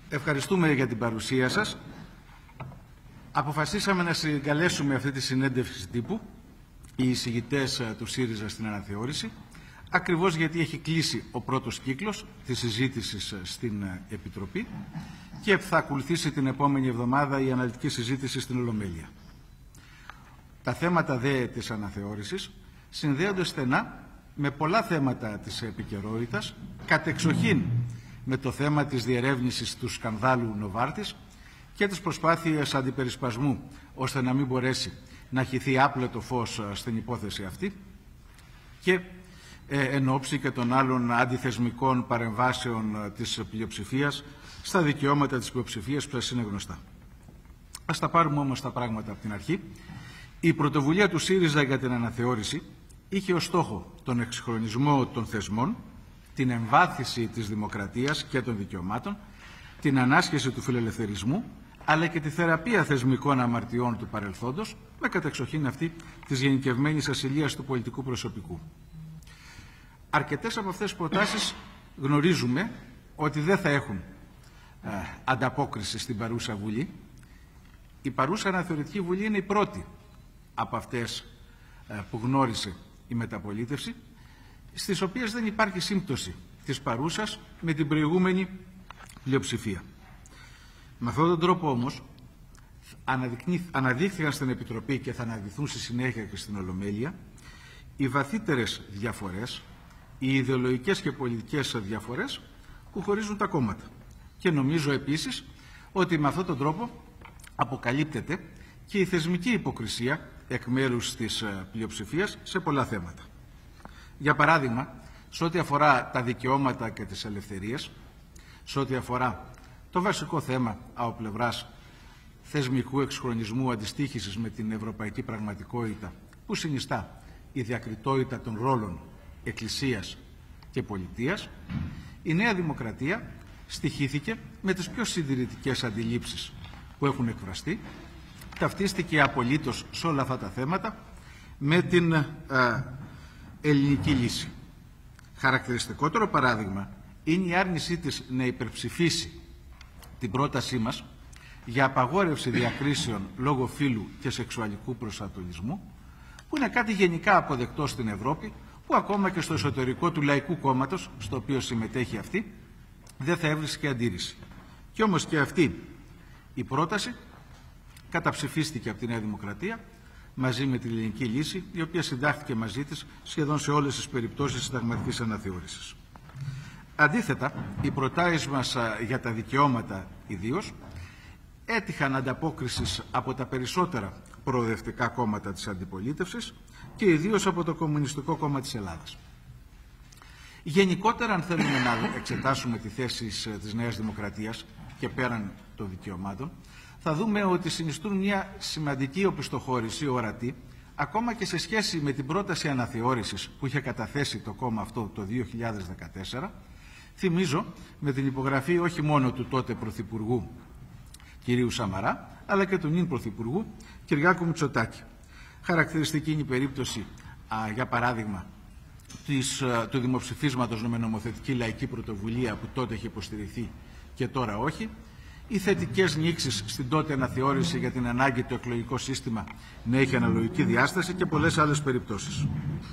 Ευχαριστούμε για την παρουσία σας. Αποφασίσαμε να συγκαλέσουμε αυτή τη συνέντευξη τύπου οι εισηγητές του ΣΥΡΙΖΑ στην αναθεώρηση, ακριβώς γιατί έχει κλείσει ο πρώτος κύκλος της συζήτησης στην Επιτροπή και θα ακολουθήσει την επόμενη εβδομάδα η αναλυτική συζήτηση στην Ολομέλεια. Τα θέματα δε της αναθεώρησης συνδέονται στενά με πολλά θέματα της επικαιρότητας, κατεξοχήν με το θέμα της διερεύνησης του σκανδάλου Νοβάρτης και τις προσπάθειες αντιπερισπασμού, ώστε να μην μπορέσει να χυθεί άπλετο φως στην υπόθεση αυτή και εν ώψη και των άλλων αντιθεσμικών παρεμβάσεων της πλειοψηφίας στα δικαιώματα της πλειοψηφίας που σας είναι γνωστά. Ας τα πάρουμε όμως τα πράγματα από την αρχή. Η πρωτοβουλία του ΣΥΡΙΖΑ για την αναθεώρηση είχε ως στόχο τον εξυγχρονισμό των θεσμών, την εμβάθυνση της δημοκρατίας και των δικαιωμάτων, την ανάσχεση του φιλελευθερισμού, αλλά και τη θεραπεία θεσμικών αμαρτιών του παρελθόντος, με κατεξοχήν αυτή της γενικευμένης ασυλίας του πολιτικού προσωπικού. Αρκετές από αυτές τις προτάσεις γνωρίζουμε ότι δεν θα έχουν ανταπόκριση στην παρούσα Βουλή. Η παρούσα αναθεωρητική Βουλή είναι η πρώτη από αυτές που γνώρισε η μεταπολίτευση, στις οποίες δεν υπάρχει σύμπτωση της παρούσας με την προηγούμενη πλειοψηφία. Με αυτόν τον τρόπο όμως αναδείχθηκαν στην Επιτροπή και θα αναδειχθούν στη συνέχεια και στην Ολομέλεια οι βαθύτερες διαφορές, οι ιδεολογικές και πολιτικές διαφορές που χωρίζουν τα κόμματα. Και νομίζω επίσης ότι με αυτόν τον τρόπο αποκαλύπτεται και η θεσμική υποκρισία εκ μέρους της πλειοψηφίας σε πολλά θέματα. Για παράδειγμα, σε ό,τι αφορά τα δικαιώματα και τις ελευθερίες, σε ό,τι αφορά το βασικό θέμα από πλευράς θεσμικού εξυγχρονισμού αντιστοίχησης με την ευρωπαϊκή πραγματικότητα, που συνιστά η διακριτότητα των ρόλων Εκκλησίας και Πολιτείας, η Νέα Δημοκρατία στοιχήθηκε με τις πιο συντηρητικές αντιλήψεις που έχουν εκφραστεί, ταυτίστηκε απολύτως σε όλα αυτά τα θέματα με την ελληνική λύση. Χαρακτηριστικότερο παράδειγμα είναι η άρνησή της να υπερψηφίσει την πρότασή μας για απαγόρευση διακρίσεων λόγω φύλου και σεξουαλικού προσανατολισμού, που είναι κάτι γενικά αποδεκτό στην Ευρώπη, που ακόμα και στο εσωτερικό του Λαϊκού Κόμματος, στο οποίο συμμετέχει αυτή, δεν θα έβρισκε αντίρρηση. Κι όμως και αυτή η πρόταση καταψηφίστηκε από τη Νέα Δημοκρατία μαζί με την ελληνική λύση, η οποία συντάχθηκε μαζί της σχεδόν σε όλες τις περιπτώσεις συνταγματικής αναθεώρησης. Αντίθετα, οι προτάσεις μας για τα δικαιώματα ιδίως έτυχαν ανταπόκρισης από τα περισσότερα προοδευτικά κόμματα της αντιπολίτευσης και ιδίως από το Κομμουνιστικό Κόμμα της Ελλάδας. Γενικότερα, αν θέλουμε να εξετάσουμε τη θέση της Νέας Δημοκρατίας και πέραν των δικαιωμάτων, θα δούμε ότι συνιστούν μια σημαντική οπισθοχώρηση ορατή, ακόμα και σε σχέση με την πρόταση αναθεώρησης που είχε καταθέσει το κόμμα αυτό το 2014, θυμίζω με την υπογραφή όχι μόνο του τότε Πρωθυπουργού κυρίου Σαμαρά, αλλά και του νυν Πρωθυπουργού Κυριάκου Μητσοτάκη. Χαρακτηριστική είναι η περίπτωση, για παράδειγμα, του δημοψηφίσματος με νομοθετική λαϊκή πρωτοβουλία που τότε είχε υποστηριχθεί και τώρα όχι, οι θετικές νήξεις στην τότε αναθεώρηση για την ανάγκη το εκλογικό σύστημα να έχει αναλογική διάσταση και πολλές άλλες περιπτώσεις.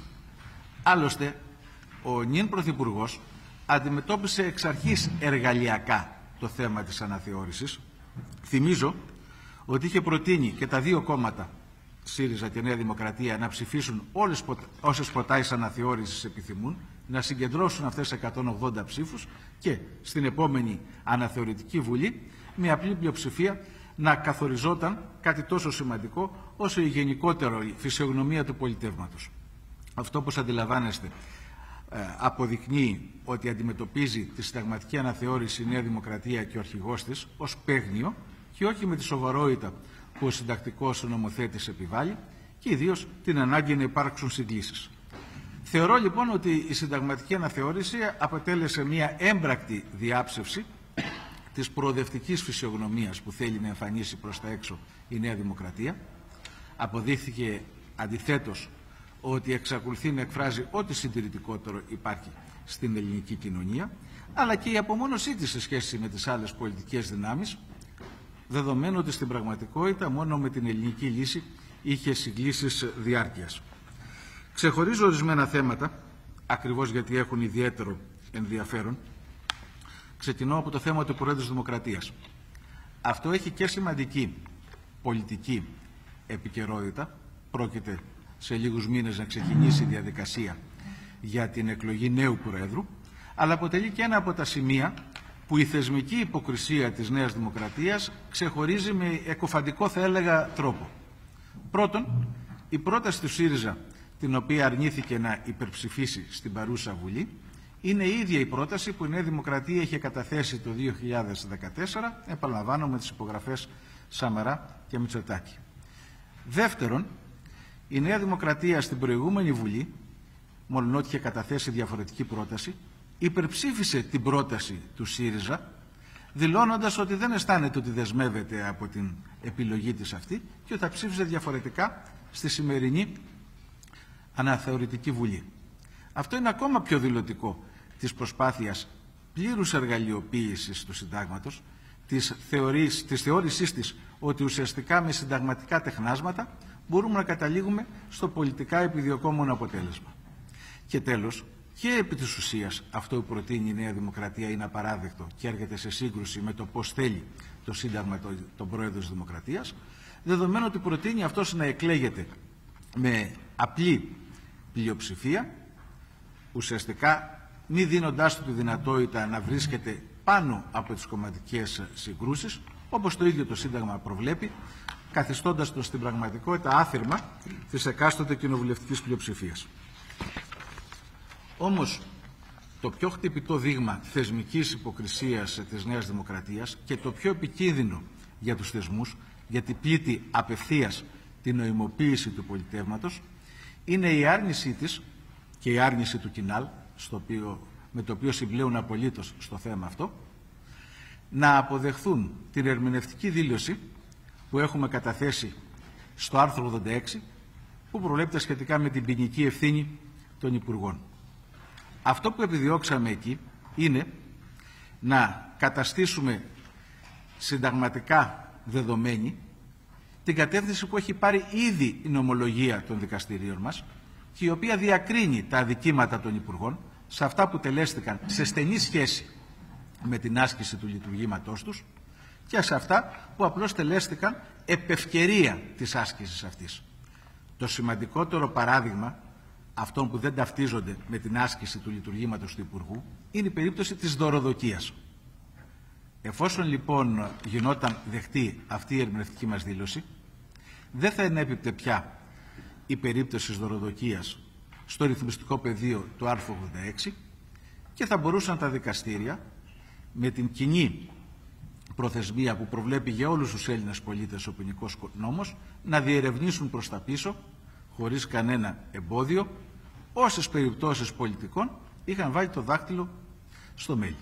Άλλωστε, ο νυν Πρωθυπουργός αντιμετώπισε εξ αρχής εργαλειακά το θέμα της αναθεώρησης. Θυμίζω ότι είχε προτείνει και τα δύο κόμματα, ΣΥΡΙΖΑ και Νέα Δημοκρατία, να ψηφίσουν όσες προτάσεις αναθεώρησης επιθυμούν, να συγκεντρώσουν αυτές 180 ψήφους και στην επόμενη αναθεωρητική Βουλή με απλή πλειοψηφία να καθοριζόταν κάτι τόσο σημαντικό όσο η γενικότερη φυσιογνωμία του πολιτεύματος. Αυτό, όπως αντιλαμβάνεστε, αποδεικνύει ότι αντιμετωπίζει τη συνταγματική αναθεώρηση η Νέα Δημοκρατία και ο αρχηγός της ως παίγνιο και όχι με τη σοβαρότητα που ο συντακτικός νομοθέτης επιβάλλει και ιδίως την ανάγκη να υπάρξουν συγκλήσεις. Θεωρώ λοιπόν ότι η συνταγματική αναθεώρηση αποτέλεσε μια έμπρακτη διάψευση της προοδευτικής φυσιογνωμίας που θέλει να εμφανίσει προς τα έξω η Νέα Δημοκρατία. Αποδείχθηκε αντιθέτως ότι εξακολουθεί να εκφράζει ό,τι συντηρητικότερο υπάρχει στην ελληνική κοινωνία, αλλά και η απομόνωσή της σε σχέση με τις άλλες πολιτικές δυνάμεις, δεδομένου ότι στην πραγματικότητα μόνο με την ελληνική λύση είχε συγκλήσεις διάρκειας. Ξεχωρίζω ορισμένα θέματα, ακριβώς γιατί έχουν ιδιαίτερο ενδιαφέρον. Ξεκινώ από το θέμα του Προέδρου της Δημοκρατίας. Αυτό έχει και σημαντική πολιτική επικαιρότητα. Πρόκειται σε λίγους μήνες να ξεκινήσει η διαδικασία για την εκλογή νέου Προέδρου, αλλά αποτελεί και ένα από τα σημεία που η θεσμική υποκρισία της Νέας Δημοκρατίας ξεχωρίζει με εκοφαντικό, θα έλεγα, τρόπο. Πρώτον, η πρόταση του ΣΥΡΙΖΑ, την οποία αρνήθηκε να υπερψηφίσει στην παρούσα Βουλή, είναι η ίδια η πρόταση που η Νέα Δημοκρατία είχε καταθέσει το 2014, επαναλαμβάνω, με τις υπογραφές Σαμαρά και Μητσοτάκη. Δεύτερον, η Νέα Δημοκρατία στην προηγούμενη Βουλή, μόλον είχε καταθέσει διαφορετική πρόταση, υπερψήφισε την πρόταση του ΣΥΡΙΖΑ, δηλώνοντας ότι δεν αισθάνεται ότι δεσμεύεται από την επιλογή της αυτή και ότι θα ψήφιζε διαφορετικά στη σημερινή αναθεωρητική Βουλή. Αυτό είναι ακόμα πιο δηλωτικό της προσπάθειας πλήρους εργαλειοποίησης του συντάγματος, της θεώρησής της ότι ουσιαστικά με συνταγματικά τεχνάσματα μπορούμε να καταλήγουμε στο πολιτικά επιδιωκόμενο αποτέλεσμα. Και τέλος, και επί της ουσίας αυτό που προτείνει η Νέα Δημοκρατία είναι απαράδεκτο και έρχεται σε σύγκρουση με το πώς θέλει το Σύνταγμα τον Πρόεδρο της Δημοκρατίας, δεδομένου ότι προτείνει αυτός να εκλέγεται με απλή πλειοψηφία, ουσιαστικά μη δίνοντάς του τη δυνατότητα να βρίσκεται πάνω από τις κομματικές συγκρούσεις, όπως το ίδιο το Σύνταγμα προβλέπει, καθιστώντας το στην πραγματικότητα άθυρμα της εκάστοτε κοινοβουλευτικής πλειοψηφίας. Όμως, το πιο χτυπητό δείγμα θεσμικής υποκρισίας της Νέας Δημοκρατίας και το πιο επικίνδυνο για τους θεσμούς, γιατί πλήττει απευθείας την νοημοποίηση του πολιτεύματος, είναι η άρνησή της και η άρνηση του Κινάλ, με το οποίο συμπλέουν απολύτως στο θέμα αυτό, να αποδεχθούν την ερμηνευτική δήλωση που έχουμε καταθέσει στο άρθρο 86, που προβλέπεται σχετικά με την ποινική ευθύνη των Υπουργών. Αυτό που επιδιώξαμε εκεί είναι να καταστήσουμε συνταγματικά δεδομένη την κατεύθυνση που έχει πάρει ήδη η νομολογία των δικαστηρίων μας και η οποία διακρίνει τα αδικήματα των Υπουργών σε αυτά που τελέστηκαν σε στενή σχέση με την άσκηση του λειτουργήματός τους και σε αυτά που απλώς τελέστηκαν επ' ευκαιρία της άσκησης αυτής. Το σημαντικότερο παράδειγμα αυτών που δεν ταυτίζονται με την άσκηση του λειτουργήματος του Υπουργού είναι η περίπτωση της δωροδοκίας. Εφόσον λοιπόν γινόταν δεχτή αυτή η ερμηνευτική μας δήλωση, δεν θα ενέπιπτε πια η περίπτωση της δωροδοκίας στο ρυθμιστικό πεδίο του άρθρου 86 και θα μπορούσαν τα δικαστήρια με την κοινή προθεσμία που προβλέπει για όλους τους Έλληνες πολίτες ο ποινικός νόμος να διερευνήσουν προς τα πίσω, χωρίς κανένα εμπόδιο, όσες περιπτώσεις πολιτικών είχαν βάλει το δάχτυλο στο μέλι.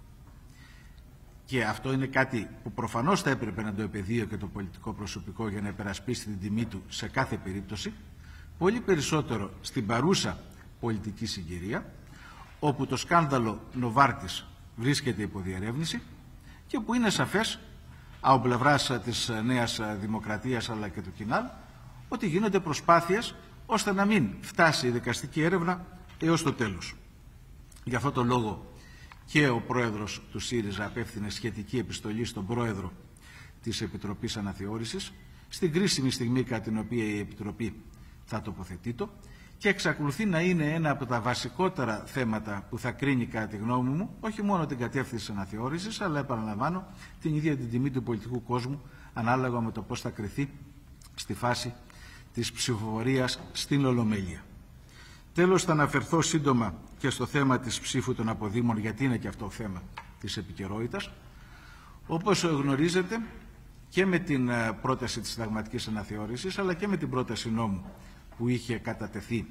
Και αυτό είναι κάτι που προφανώς θα έπρεπε να το επαιδείω και το πολιτικό προσωπικό για να υπερασπίσει την τιμή του σε κάθε περίπτωση, πολύ περισσότερο στην παρούσα πολιτική συγκυρία, όπου το σκάνδαλο Νοβάρτης βρίσκεται υπό διερεύνηση και που είναι σαφές από πλευράς της Νέας Δημοκρατίας αλλά και του Κινάλ ότι γίνονται προσπάθειες ώστε να μην φτάσει η δικαστική έρευνα έως το τέλος. Γι' αυτό το λόγο και ο πρόεδρος του ΣΥΡΙΖΑ απέφθινε σχετική επιστολή στον πρόεδρο της Επιτροπής Αναθεώρησης στην κρίσιμη στιγμή κατά την οποία η Επιτροπή θα τοποθετείται και εξακολουθεί να είναι ένα από τα βασικότερα θέματα που θα κρίνει κατά τη γνώμη μου όχι μόνο την κατεύθυνση της αναθεώρησης αλλά επαναλαμβάνω την ίδια την τιμή του πολιτικού κόσμου ανάλογα με το πώς θα κριθεί στη φάση της ψηφοφορίας στην Ολομέλεια. Τέλος, θα αναφερθώ σύντομα και στο θέμα της ψήφου των αποδήμων, γιατί είναι και αυτό θέμα της επικαιρότητας. Όπως γνωρίζετε, και με την πρόταση της συνταγματικής αναθεώρησης, αλλά και με την πρόταση νόμου που είχε κατατεθεί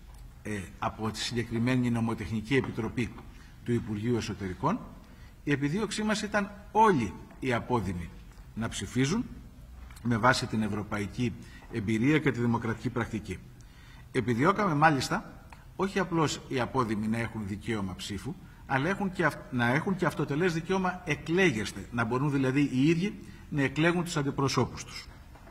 από τη συγκεκριμένη νομοτεχνική επιτροπή του Υπουργείου Εσωτερικών, η επιδίωξή μας ήταν όλοι οι απόδημοι να ψηφίζουν με βάση την ευρωπαϊκή εμπειρία και τη δημοκρατική πρακτική. Επιδιώκαμε μάλιστα όχι απλώς οι απόδημοι να έχουν δικαίωμα ψήφου, αλλά να έχουν και αυτοτελές δικαίωμα εκλέγεστε, να μπορούν δηλαδή οι ίδιοι να εκλέγουν τους αντιπροσώπους τους.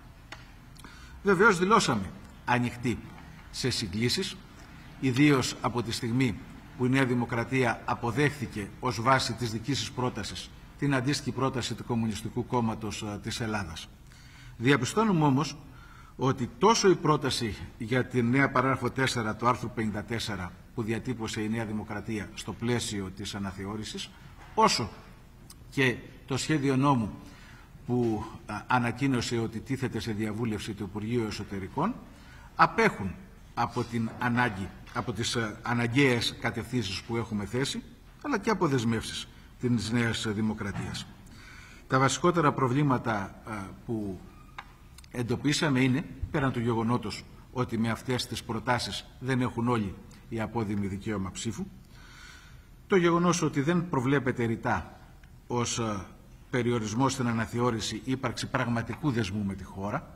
Βεβαίως δηλώσαμε ανοιχτοί σε συγκλήσεις, ιδίως από τη στιγμή που η Νέα Δημοκρατία αποδέχθηκε ως βάση της δικής της πρότασης την αντίστοιχη πρόταση του Κομμουνιστικού Κόμματος της Ελλάδας. Διαπιστώνουμε όμως ότι τόσο η πρόταση για την νέα παράγραφο 4 του άρθρου 54 που διατύπωσε η Νέα Δημοκρατία στο πλαίσιο της αναθεώρησης, όσο και το σχέδιο νόμου που ανακοίνωσε ότι τίθεται σε διαβούλευση του Υπουργείου Εσωτερικών, απέχουν από την ανάγκη, από τις αναγκαίες κατευθύνσεις που έχουμε θέσει, αλλά και από δεσμεύσεις της Νέας Δημοκρατίας. Τα βασικότερα προβλήματα που εντοπίσαμε είναι, πέραν του γεγονότος ότι με αυτές τις προτάσεις δεν έχουν όλοι οι απόδημοι δικαίωμα ψήφου, το γεγονός ότι δεν προβλέπεται ρητά ως περιορισμό στην αναθεώρηση ύπαρξη πραγματικού δεσμού με τη χώρα,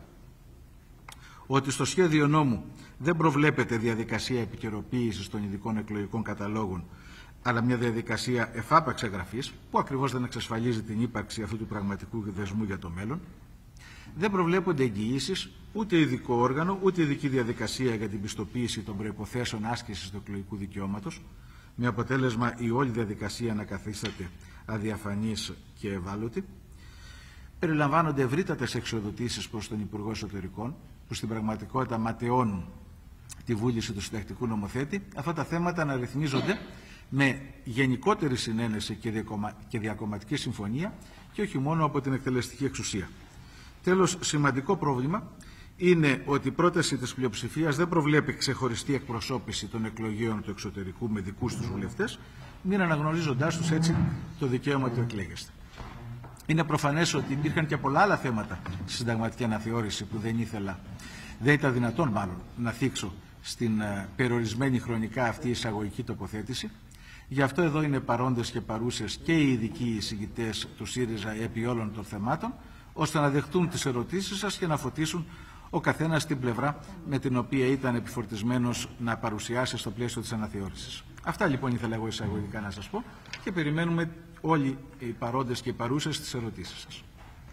ότι στο σχέδιο νόμου δεν προβλέπεται διαδικασία επικαιροποίησης των ειδικών εκλογικών καταλόγων, αλλά μια διαδικασία εφάπαξ εγγραφής, που ακριβώς δεν εξασφαλίζει την ύπαρξη αυτού του πραγματικού δεσμού για το μέλλον. Δεν προβλέπονται εγγυήσεις, ούτε ειδικό όργανο, ούτε ειδική διαδικασία για την πιστοποίηση των προϋποθέσεων άσκησης του εκλογικού δικαιώματος, με αποτέλεσμα η όλη διαδικασία να καθίσταται αδιαφανής και ευάλωτη. Περιλαμβάνονται ευρύτατες εξοδοτήσεις προς τον Υπουργό Εσωτερικών, που στην πραγματικότητα ματαιώνουν τη βούληση του συντακτικού νομοθέτη. Αυτά τα θέματα να ρυθμίζονται με γενικότερη συνένεση και διακομματική συμφωνία και όχι μόνο από την εκτελεστική εξουσία. Τέλος, σημαντικό πρόβλημα είναι ότι η πρόταση της πλειοψηφίας δεν προβλέπει ξεχωριστή εκπροσώπηση των εκλογέων του εξωτερικού με δικούς τους βουλευτές, μην αναγνωρίζοντάς τους έτσι το δικαίωμα του εκλέγεστε. Είναι προφανές ότι υπήρχαν και πολλά άλλα θέματα στη συνταγματική αναθεώρηση που δεν ήταν δυνατόν μάλλον να θίξω στην περιορισμένη χρονικά αυτή η εισαγωγική τοποθέτηση. Γι' αυτό εδώ είναι παρόντες και παρούσες και οι ειδικοί εισηγητές του ΣΥΡΙΖΑ επί όλων των θεμάτων, ώστε να δεχτούν τις ερωτήσεις σας και να φωτίσουν ο καθένας την πλευρά με την οποία ήταν επιφορτισμένος να παρουσιάσει στο πλαίσιο της αναθεώρησης. Αυτά λοιπόν ήθελα εγώ εισαγωγικά να σας πω και περιμένουμε όλοι οι παρόντες και οι παρούσες τις ερωτήσεις σας.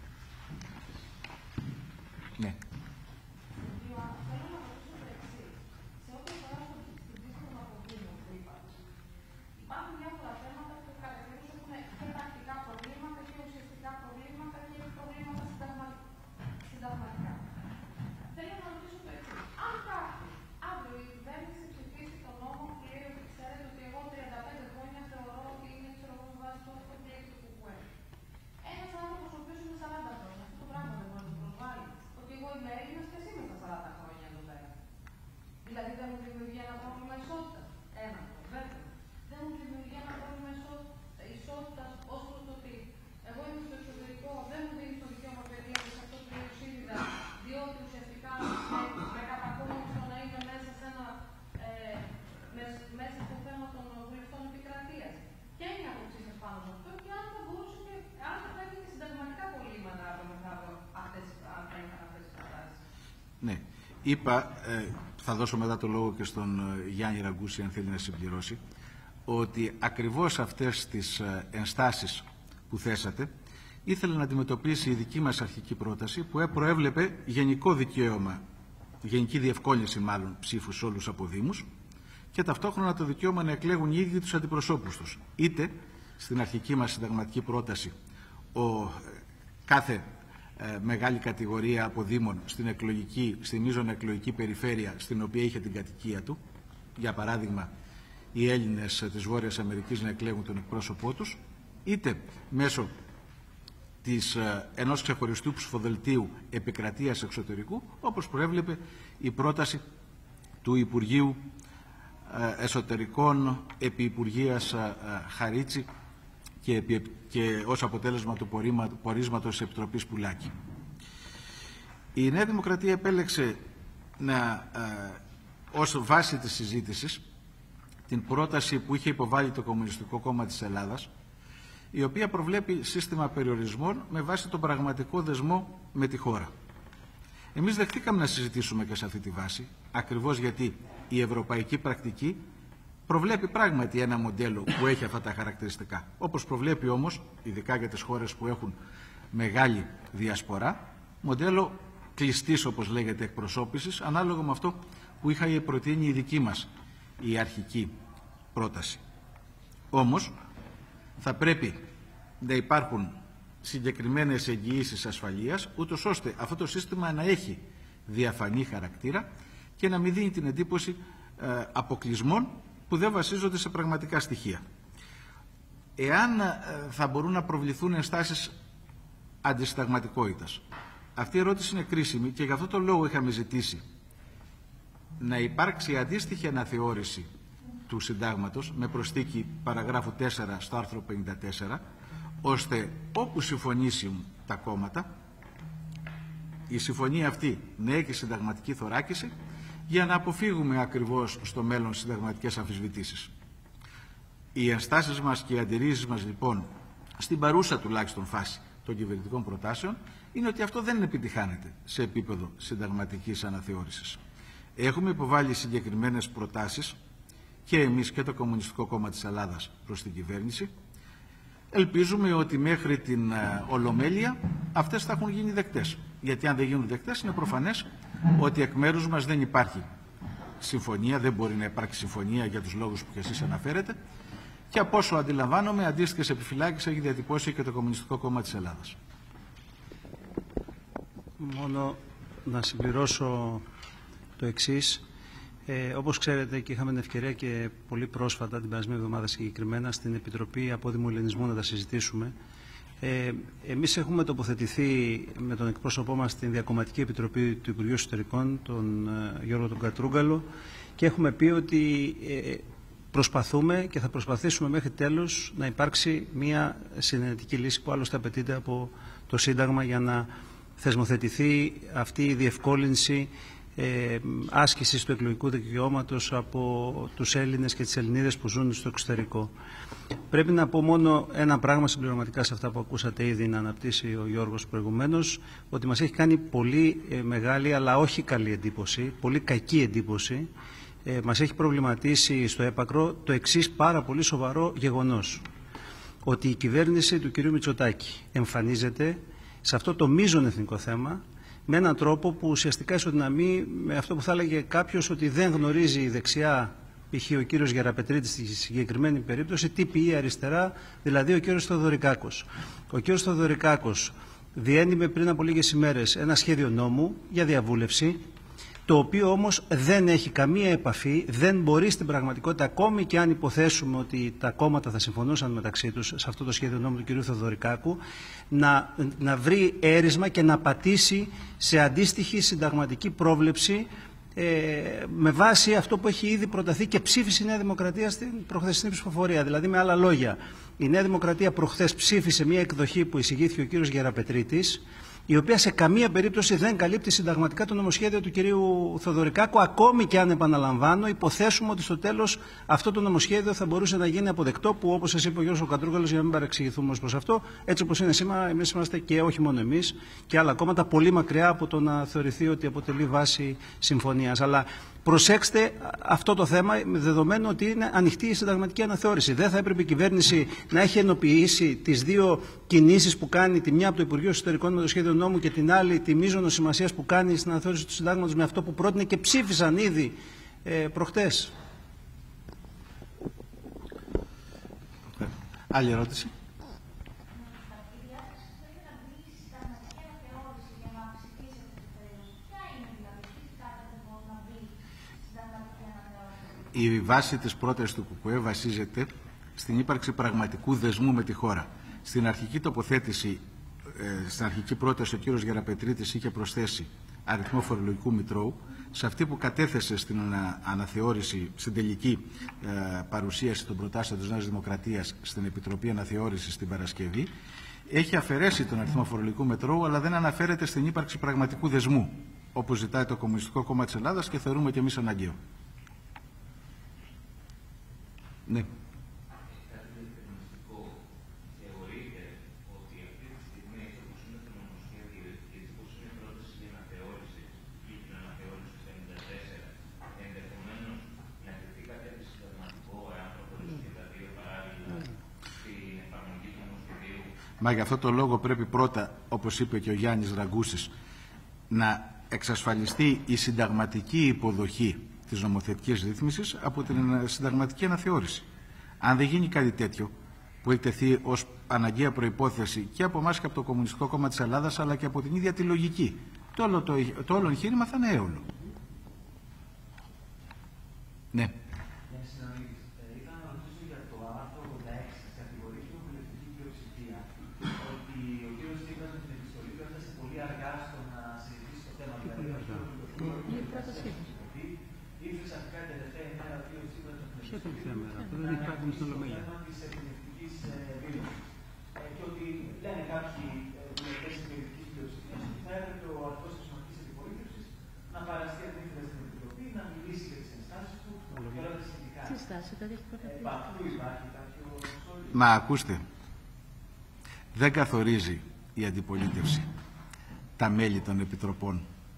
Ναι. Ναι, είπα, θα δώσω μετά το λόγο και στον Γιάννη Ραγκούση αν θέλει να συμπληρώσει, ότι ακριβώς αυτές τις ενστάσεις που θέσατε ήθελε να αντιμετωπίσει η δική μας αρχική πρόταση που προέβλεπε γενικό δικαίωμα, γενική διευκόλυνση μάλλον ψήφου σε όλους τους αποδήμους και ταυτόχρονα το δικαίωμα να εκλέγουν οι ίδιοι τους αντιπροσώπους τους. Είτε στην αρχική μας συνταγματική πρόταση κάθε μεγάλη κατηγορία αποδήμων στη μείζωνα εκλογική περιφέρεια στην οποία είχε την κατοικία του, για παράδειγμα οι Έλληνες της Βόρειας Αμερικής να εκλέγουν τον εκπρόσωπό τους, είτε μέσω ενός ξεχωριστού ψηφοδελτίου επικρατείας εξωτερικού, όπως προέβλεπε η πρόταση του Υπουργείου Εσωτερικών επί Υπουργείας Χαρίτση και ως αποτέλεσμα του πορίσματος της Επιτροπής Πουλάκη. Η Νέα Δημοκρατία επέλεξε ως βάση της συζήτησης την πρόταση που είχε υποβάλει το Κομμουνιστικό Κόμμα της Ελλάδας, η οποία προβλέπει σύστημα περιορισμών με βάση τον πραγματικό δεσμό με τη χώρα. Εμείς δεχτήκαμε να συζητήσουμε και σε αυτή τη βάση, ακριβώς γιατί η ευρωπαϊκή πρακτική προβλέπει πράγματι ένα μοντέλο που έχει αυτά τα χαρακτηριστικά. Όπως προβλέπει όμως, ειδικά για τις χώρες που έχουν μεγάλη διασπορά, μοντέλο κλειστής, όπως λέγεται, εκπροσώπησης, ανάλογα με αυτό που είχα προτείνει η δική μας η αρχική πρόταση. Όμως, θα πρέπει να υπάρχουν συγκεκριμένες εγγυήσεις ασφαλείας, ούτως ώστε αυτό το σύστημα να έχει διαφανή χαρακτήρα και να μην δίνει την εντύπωση αποκλεισμών που δεν βασίζονται σε πραγματικά στοιχεία. Εάν θα μπορούν να προβληθούν ενστάσεις αντισυνταγματικότητας, αυτή η ερώτηση είναι κρίσιμη και γι' αυτό το λόγο είχαμε ζητήσει να υπάρξει αντίστοιχη αναθεώρηση του συντάγματος με προσθήκη παραγράφου 4 στο άρθρο 54, ώστε όπου συμφωνήσουν τα κόμματα, η συμφωνία αυτή να έχει συνταγματική θωράκιση, για να αποφύγουμε ακριβώς στο μέλλον συνταγματικές αμφισβητήσεις. Οι ενστάσεις μας και οι αντιρρήσεις μας, λοιπόν, στην παρούσα τουλάχιστον φάση των κυβερνητικών προτάσεων, είναι ότι αυτό δεν επιτυχάνεται σε επίπεδο συνταγματικής αναθεώρησης. Έχουμε υποβάλει συγκεκριμένες προτάσεις και εμείς και το Κομμουνιστικό Κόμμα της Ελλάδας προς την κυβέρνηση. Ελπίζουμε ότι μέχρι την Ολομέλεια αυτές θα έχουν γίνει δεκτές. Γιατί αν δεν γίνουν δεκτές, είναι προφανές ότι εκ μέρους μας δεν υπάρχει συμφωνία, δεν μπορεί να υπάρξει συμφωνία για τους λόγους που και εσείς αναφέρετε, και από όσο αντιλαμβάνομαι, αντίστοιχες επιφυλάξεις έχει διατυπώσει και το Κομμουνιστικό Κόμμα της Ελλάδας. Μόνο να συμπληρώσω το εξής. Όπως ξέρετε, και είχαμε την ευκαιρία και πολύ πρόσφατα, την περασμένη εβδομάδα συγκεκριμένα, στην Επιτροπή Απόδημου Ελληνισμού να τα συζητήσουμε. Εμείς έχουμε τοποθετηθεί με τον εκπρόσωπό μας στην Διακομματική Επιτροπή του Υπουργείου Εσωτερικών, τον Γιώργο τον Κατρούγκαλο, και έχουμε πει ότι προσπαθούμε και θα προσπαθήσουμε μέχρι τέλος να υπάρξει μια συνενετική λύση που άλλωστε απαιτείται από το Σύνταγμα για να θεσμοθετηθεί αυτή η διευκόλυνση άσκησης του εκλογικού δικαιώματος από τους Έλληνες και τις Ελληνίδες που ζουν στο εξωτερικό. Πρέπει να πω μόνο ένα πράγμα συμπληρωματικά σε αυτά που ακούσατε ήδη να αναπτύσσει ο Γιώργος προηγουμένως, ότι μας έχει κάνει πολύ μεγάλη αλλά όχι καλή εντύπωση, πολύ κακή εντύπωση. Μας έχει προβληματίσει στο έπακρο το εξής πάρα πολύ σοβαρό γεγονός, ότι η κυβέρνηση του κ. Μητσοτάκη εμφανίζεται σε αυτό το μείζον εθνικό θέμα με έναν τρόπο που ουσιαστικά ισοδυναμεί με αυτό που θα έλεγε κάποιος ότι δεν γνωρίζει η δεξιά, π.χ. ο κύριος Γεραπετρίτης στη συγκεκριμένη περίπτωση, τι πει η αριστερά, δηλαδή ο κύριος Θεοδωρικάκος. Ο κύριος Θεοδωρικάκος διένυμε πριν από λίγες ημέρες ένα σχέδιο νόμου για διαβούλευση, το οποίο όμως δεν έχει καμία επαφή, δεν μπορεί στην πραγματικότητα, ακόμη και αν υποθέσουμε ότι τα κόμματα θα συμφωνούσαν μεταξύ τους σε αυτό το σχέδιο νόμου του κ. Θεοδωρικάκου, να βρει έρισμα και να πατήσει σε αντίστοιχη συνταγματική πρόβλεψη με βάση αυτό που έχει ήδη προταθεί και ψήφισε η Νέα Δημοκρατία στην προχθεσινή ψηφοφορία. Δηλαδή, με άλλα λόγια, η Νέα Δημοκρατία προχθές ψήφισε μια εκδοχή που εισηγήθηκε ο κ. Γεραπετρίτης, η οποία σε καμία περίπτωση δεν καλύπτει συνταγματικά το νομοσχέδιο του κυρίου Θεοδωρικάκου, ακόμη και αν, επαναλαμβάνω, υποθέσουμε ότι στο τέλος αυτό το νομοσχέδιο θα μπορούσε να γίνει αποδεκτό, που όπως σας είπε ο Γιώργος Κατρούγκαλος, για να μην παρεξηγηθούμε ως προς αυτό, έτσι όπως είναι σήμερα, εμείς είμαστε, και όχι μόνο εμείς και άλλα κόμματα, πολύ μακριά από το να θεωρηθεί ότι αποτελεί βάση συμφωνίας. Αλλά προσέξτε αυτό το θέμα, δεδομένου ότι είναι ανοιχτή η συνταγματική αναθεώρηση. Δεν θα έπρεπε η κυβέρνηση να έχει ενοποιήσει τις δύο κινήσεις που κάνει, τη μια από το Υπουργείο Εσωτερικών με το σχέδιο νόμου και την άλλη τη μείζωνος σημασίας που κάνει στην αναθεώρηση του συντάγματος με αυτό που πρότεινε και ψήφισαν ήδη προχτές. Άλλη ερώτηση. Η βάση της πρότασης του ΚΚΕ βασίζεται στην ύπαρξη πραγματικού δεσμού με τη χώρα. Στην αρχική τοποθέτηση, στην αρχική πρόταση, ο κύριος Γεραπετρίτης είχε προσθέσει αριθμό φορολογικού μητρώου. Σε αυτή που κατέθεσε στην αναθεώρηση, στην τελική παρουσίαση των προτάσεων της Νέας Δημοκρατίας στην Επιτροπή Αναθεώρησης την Παρασκευή, έχει αφαιρέσει τον αριθμό φορολογικού μητρώου, αλλά δεν αναφέρεται στην ύπαρξη πραγματικού δεσμού, όπως ζητάει το Κομμουνιστικό Κόμμα της Ελλάδας και θεωρούμε και εμείς αναγκαίο. Ναι. Μα για αυτό το λόγο πρέπει πρώτα, όπως είπε και ο Γιάννης Ραγκούσης, να εξασφαλιστεί η συνταγματική υποδοχή της νομοθετικής ρύθμισης από την συνταγματική αναθεώρηση. Αν δεν γίνει κάτι τέτοιο, που έχει τεθεί ως αναγκαία προϋπόθεση και από εμάς και από το Κομμουνιστικό Κόμμα της Ελλάδας, αλλά και από την ίδια τη λογική, το όλο εγχείρημα θα είναι έολο. Ναι. Ήθελα να ρωτήσω για το άρθρο 86 της κατηγορίας του βουλευτική πλειοψηφία, ότι ο κ. Τσίπρας με την επιστολή του έφτασε πολύ αργά στο να συζητήσει το θέμα. Ήρθε ξαφνικά την τελευταία ημέρα ο κ. Τσίπρας με την επιστολή του δεν υπάρχει στην Ολομέλεια. της εκπαιδευτικής δήλωσης. Και ότι λένε κάποιοι βουλευτές της εκπαιδευτικής πλειοψηφίας ότι θα έπρεπε ο αρχηγός της Ομαδικής Αντιπολίτευσης να παραστεί αντίθετα στην Επιτροπή, να μιλήσει για τις ενστάσεις του και όλα τα σχετικά. Μα ακούστε, δεν καθορίζει η αντιπολίτευση τα μέλη των επιτροπών.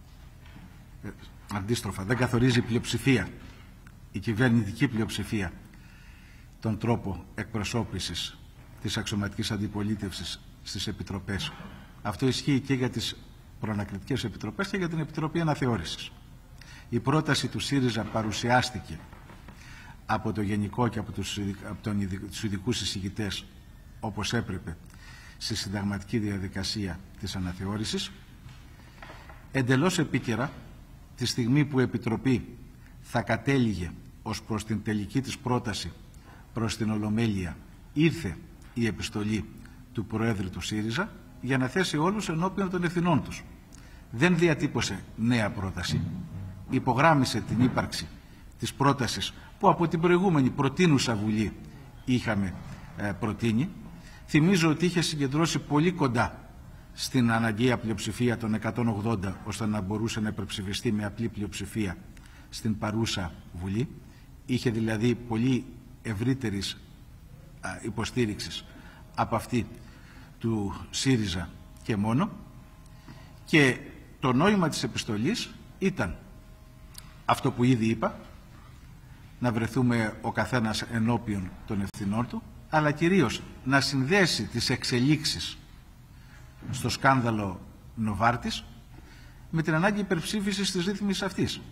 Αντίστροφα, δεν καθορίζει η πλειοψηφία, η κυβερνητική πλειοψηφία, τον τρόπο εκπροσώπησης της αξιωματικής αντιπολίτευσης στις επιτροπές. Αυτό ισχύει και για τις προανακριτικές επιτροπές και για την Επιτροπή Αναθεώρησης. Η πρόταση του ΣΥΡΙΖΑ παρουσιάστηκε από το Γενικό και από τους ειδικούς εισηγητές, όπως έπρεπε, στη συνταγματική διαδικασία της αναθεώρησης. Εντελώς επίκαιρα, τη στιγμή που η Επιτροπή θα κατέληγε ως προς την τελική της πρόταση προς την Ολομέλεια, ήρθε η επιστολή του Προέδρου του ΣΥΡΙΖΑ για να θέσει όλους ενώπιον των ευθυνών τους. Δεν διατύπωσε νέα πρόταση, υπογράμμισε την ύπαρξη της πρότασης που από την προηγούμενη προτείνουσα Βουλή είχαμε προτείνει. Θυμίζω ότι είχε συγκεντρώσει πολύ κοντά στην αναγκαία πλειοψηφία των 180, ώστε να μπορούσε να υπερψηφιστεί με απλή πλειοψηφία στην παρούσα Βουλή. Είχε δηλαδή πολύ ευρύτερης υποστήριξης από αυτή του ΣΥΡΙΖΑ και μόνο. Και το νόημα της επιστολής ήταν αυτό που ήδη είπα, να βρεθούμε ο καθένας ενώπιον των ευθυνών του, αλλά κυρίως να συνδέσει τις εξελίξεις στο σκάνδαλο Νοβάρτης με την ανάγκη υπερψήφισης της ρύθμισης αυτής.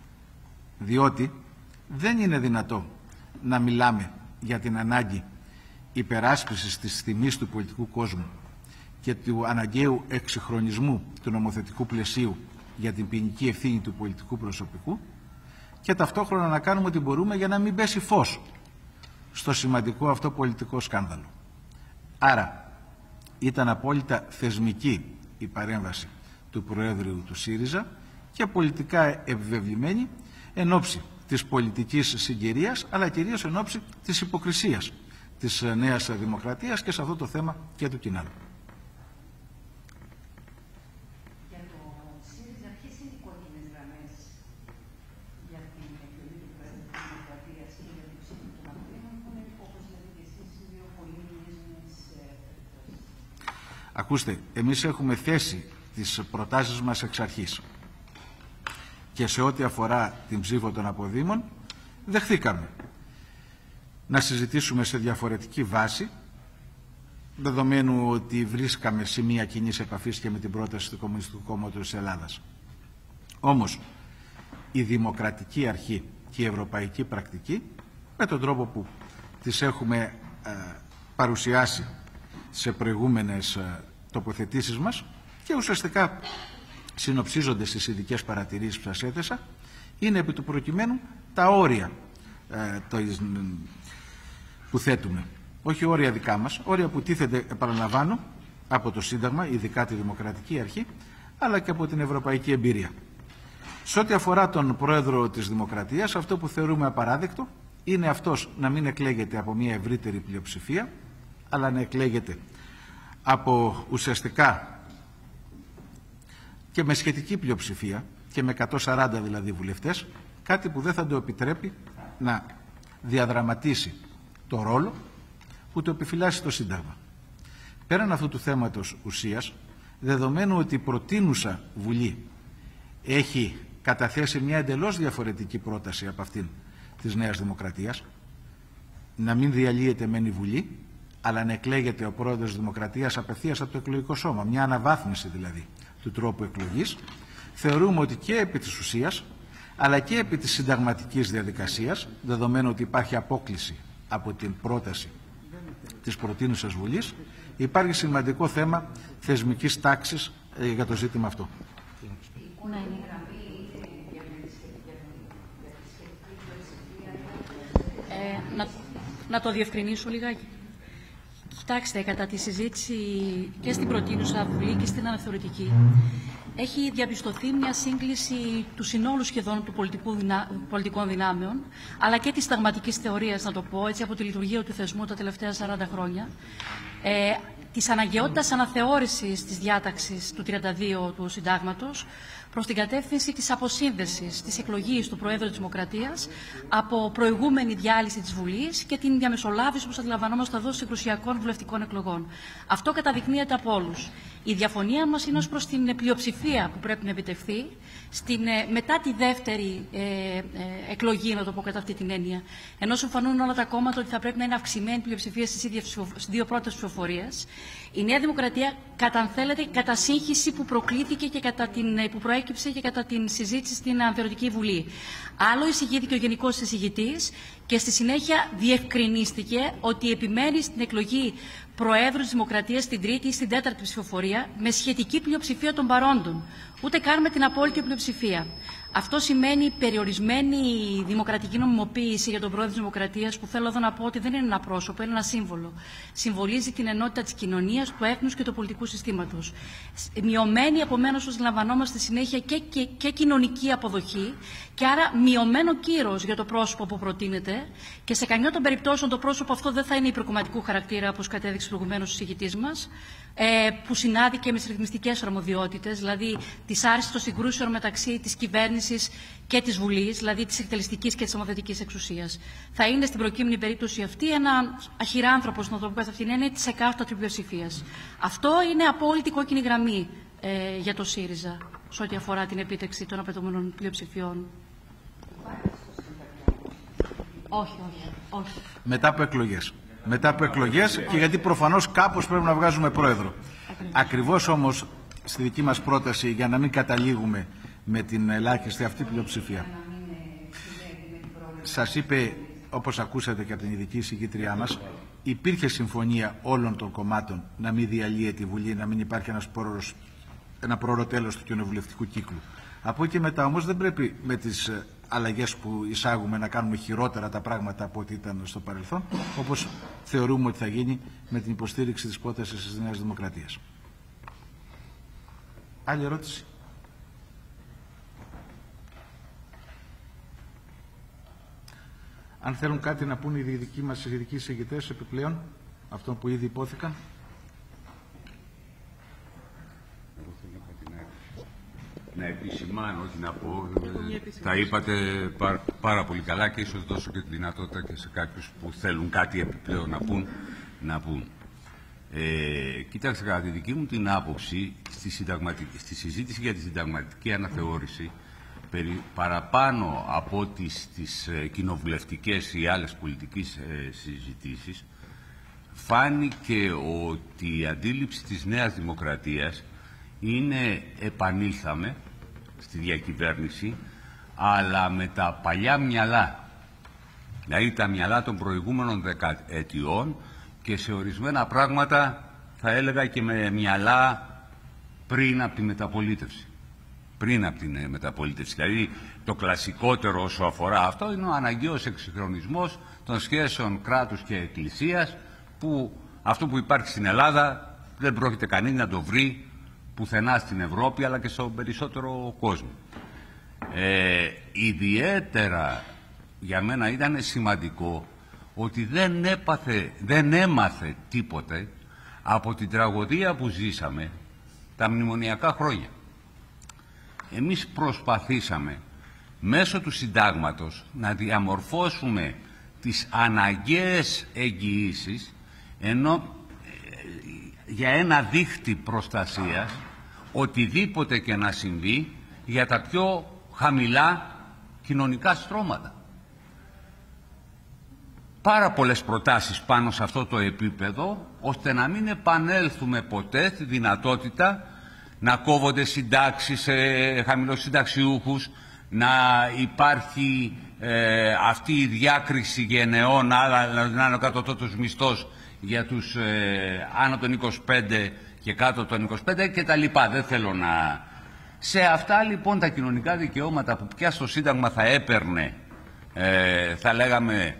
Διότι δεν είναι δυνατό να μιλάμε για την ανάγκη υπεράσπισης της τιμής του πολιτικού κόσμου και του αναγκαίου εξυγχρονισμού του νομοθετικού πλαισίου για την ποινική ευθύνη του πολιτικού προσωπικού και ταυτόχρονα να κάνουμε ό,τι μπορούμε για να μην πέσει φως στο σημαντικό αυτό πολιτικό σκάνδαλο. Άρα ήταν απόλυτα θεσμική η παρέμβαση του Προέδρου του ΣΥΡΙΖΑ και πολιτικά επιβεβλημένη εν ώψη της πολιτικής συγκυρίας, αλλά κυρίως εν ώψη της υποκρισίας της Νέας Δημοκρατίας και σε αυτό το θέμα και του κοινάλου. Για το ΣΥΡΙΖΑ, ποιες είναι οι κόκκινες γραμμές για την εκλογή του Προέδρου της Δημοκρατίας και για την ψήφο των Αθήνων, που είναι, όπως λέτε και εσείς, δύο πολύ μοιραίες περιπτώσεις? Ακούστε, εμείς έχουμε θέσει τις προτάσεις μας εξ αρχής. Και σε ό,τι αφορά την ψήφο των αποδήμων, δεχθήκαμε να συζητήσουμε σε διαφορετική βάση, δεδομένου ότι βρίσκαμε σημεία κοινής επαφής και με την πρόταση του Κομμουνιστικού Κόμματος της Ελλάδας. Όμως, η δημοκρατική αρχή και η ευρωπαϊκή πρακτική, με τον τρόπο που τις έχουμε παρουσιάσει σε προηγούμενες τοποθετήσεις μας και ουσιαστικά συνοψίζονται στις ειδικές παρατηρήσεις που σας έθεσα, είναι επί του προκειμένου τα όρια που θέτουμε. Όχι όρια δικά μας, όρια που τίθενται, επαναλαμβάνω, από το Σύνταγμα, ειδικά τη Δημοκρατική Αρχή, αλλά και από την ευρωπαϊκή εμπειρία. Σε ό,τι αφορά τον Πρόεδρο της Δημοκρατίας, αυτό που θεωρούμε απαράδεκτο είναι αυτός να μην εκλέγεται από μια ευρύτερη πλειοψηφία, αλλά να εκλέγεται από ουσιαστικά και με σχετική πλειοψηφία και με 140 δηλαδή βουλευτές, κάτι που δεν θα το επιτρέπει να διαδραματίσει το ρόλο που το επιφυλάσσει το Σύνταγμα. Πέραν αυτού του θέματος ουσίας, δεδομένου ότι η προτείνουσα Βουλή έχει καταθέσει μια εντελώς διαφορετική πρόταση από αυτήν της Νέας Δημοκρατίας, να μην διαλύεται μεν η Βουλή, αλλά να εκλέγεται ο πρόεδρος της Δημοκρατίας απευθείας από το εκλογικό σώμα, μια αναβάθμιση δηλαδή του τρόπου εκλογής, θεωρούμε ότι και επί της ουσίας, αλλά και επί της συνταγματικής διαδικασίας, δεδομένου ότι υπάρχει απόκλιση από την πρόταση της προτείνουσας Βουλής, υπάρχει σημαντικό θέμα θεσμικής τάξης για το ζήτημα αυτό. Να το διευκρινίσω λιγάκι. Κοιτάξτε, κατά τη συζήτηση και στην προτείνουσα Βουλή και στην αναθεωρητική, έχει διαπιστωθεί μια σύγκληση του συνόλου σχεδόν του πολιτικών δυνάμεων, αλλά και της συνταγματικής θεωρίας, να το πω έτσι, από τη λειτουργία του θεσμού τα τελευταία 40 χρόνια, της αναγκαιότητας αναθεώρησης της διάταξης του 32 του Συντάγματος προς την κατεύθυνση της αποσύνδεσης της εκλογής του Προέδρου της Δημοκρατίας από προηγούμενη διάλυση της Βουλής και την διαμεσολάβηση, όπως αντιλαμβανόμαστε εδώ, συγκρουσιακών βουλευτικών εκλογών. Αυτό καταδεικνύεται από όλους. Η διαφωνία μας είναι ως προς την πλειοψηφία που πρέπει να επιτευχθεί μετά τη δεύτερη εκλογή, να το πω κατά αυτή την έννοια. Ενώ συμφωνούν όλα τα κόμματα ότι θα πρέπει να είναι αυξημένη πλειοψηφία στις δύο πρώτες ψηφοφορίες, η Νέα Δημοκρατία, αν θέλετε, κατά σύγχυση που προκλήθηκε και που προέκυψε και κατά την συζήτηση στην Αναθεωρητική Βουλή. Άλλο εισηγήθηκε ο Γενικός Εισηγητής και στη συνέχεια διευκρινίστηκε ότι επιμένει στην εκλογή Προέδρου της Δημοκρατίας στην τρίτη ή στην τέταρτη ψηφοφορία με σχετική πλειοψηφία των παρόντων, ούτε καν με την απόλυτη πλειοψηφία. Αυτό σημαίνει περιορισμένη δημοκρατική νομιμοποίηση για τον Πρόεδρο της Δημοκρατίας, που θέλω εδώ να πω ότι δεν είναι ένα πρόσωπο, είναι ένα σύμβολο. Συμβολίζει την ενότητα της κοινωνίας, του έθνους και του πολιτικού συστήματος. Μειωμένη, επομένως, ως λαμβανόμαστε συνέχεια και κοινωνική αποδοχή, και άρα μειωμένο κύρος για το πρόσωπο που προτείνεται, και σε καμιά των περιπτώσεων το πρόσωπο αυτό δεν θα είναι υπερκομματικού χαρακτήρα, όπως κατέδειξε προηγουμένως ο εισηγητής μας, που συνάδει και με τις ρυθμιστικές αρμοδιότητες, δηλαδή της άρσης των συγκρούσεων μεταξύ της κυβέρνησης και της Βουλής, δηλαδή της εκτελεστικής και της νομοθετικής εξουσίας. Θα είναι στην προκείμενη περίπτωση αυτή ένα αχυράνθρωπος, να το πω αυτήν την έννοια, της εκάστοτε πλειοψηφίας. Αυτό είναι απόλυτη κόκκινη γραμμή για το ΣΥΡΙΖΑ, σε ό,τι αφορά την επίτευξη των απαιτούμενων πλειοψηφιών. Όχι. Μετά από εκλογές και γιατί προφανώς κάπως πρέπει να βγάζουμε πρόεδρο. Ακριβώς όμως στη δική μας πρόταση, για να μην καταλήγουμε με την ελάχιστη αυτή πλειοψηφία. Σας είπε, όπως ακούσατε και από την ειδική εισηγήτριά μας, υπήρχε συμφωνία όλων των κομμάτων να μην διαλύεται η Βουλή, να μην υπάρχει ένα πρόωρο τέλος του κοινοβουλευτικού κύκλου. Από εκεί μετά όμως δεν πρέπει με τις αλλαγές που εισάγουμε να κάνουμε χειρότερα τα πράγματα από ό,τι ήταν στο παρελθόν, όπως θεωρούμε ότι θα γίνει με την υποστήριξη της πρότασης της Νέας Δημοκρατίας. Άλλη ερώτηση? Αν θέλουν κάτι να πούν οι δικοί μας ειδικοί εισηγητές επιπλέον, αυτό που ήδη υπόθηκαν. Να επισημάνω, όχι να πω, τα είπατε πάρα πολύ καλά και ίσως δώσω και τη δυνατότητα και σε κάποιους που θέλουν κάτι επιπλέον να πούν. Κοιτάξτε, κατά τη δική μου την άποψη, στη συζήτηση για τη συνταγματική αναθεώρηση, παραπάνω από τις κοινοβουλευτικές ή άλλες πολιτικές συζητήσεις, φάνηκε ότι η αντίληψη της Νέας Δημοκρατίας είναι επανήλθαμε στη διακυβέρνηση, αλλά με τα παλιά μυαλά, δηλαδή τα μυαλά των προηγούμενων δεκαετιών, και σε ορισμένα πράγματα θα έλεγα και με μυαλά πριν από τη μεταπολίτευση. Δηλαδή το κλασικότερο όσο αφορά αυτό είναι ο αναγκαίος εξυγχρονισμός των σχέσεων κράτους και εκκλησίας, που αυτό που υπάρχει στην Ελλάδα δεν πρόκειται κανείς να το βρει πουθενά στην Ευρώπη, αλλά και στον περισσότερο κόσμο. Ιδιαίτερα για μένα ήταν σημαντικό ότι δεν έμαθε τίποτε από την τραγωδία που ζήσαμε τα μνημονιακά χρόνια. Εμείς προσπαθήσαμε μέσω του συντάγματος να διαμορφώσουμε τις αναγκαίες εγγυήσεις, για ένα δίχτυ προστασίας, οτιδήποτε και να συμβεί, για τα πιο χαμηλά κοινωνικά στρώματα. πάρα πολλές προτάσεις πάνω σε αυτό το επίπεδο, ώστε να μην επανέλθουμε ποτέ στη δυνατότητα να κόβονται συντάξεις σε χαμηλοσυνταξιούχους, να υπάρχει αυτή η διάκριση γενεών, να είναι ο κατώτατος μισθός για τους άνω των 25 και κάτω των 25 και τα λοιπά. Δεν θέλω να... Σε αυτά λοιπόν τα κοινωνικά δικαιώματα που πια στο Σύνταγμα θα έπαιρνε, θα λέγαμε,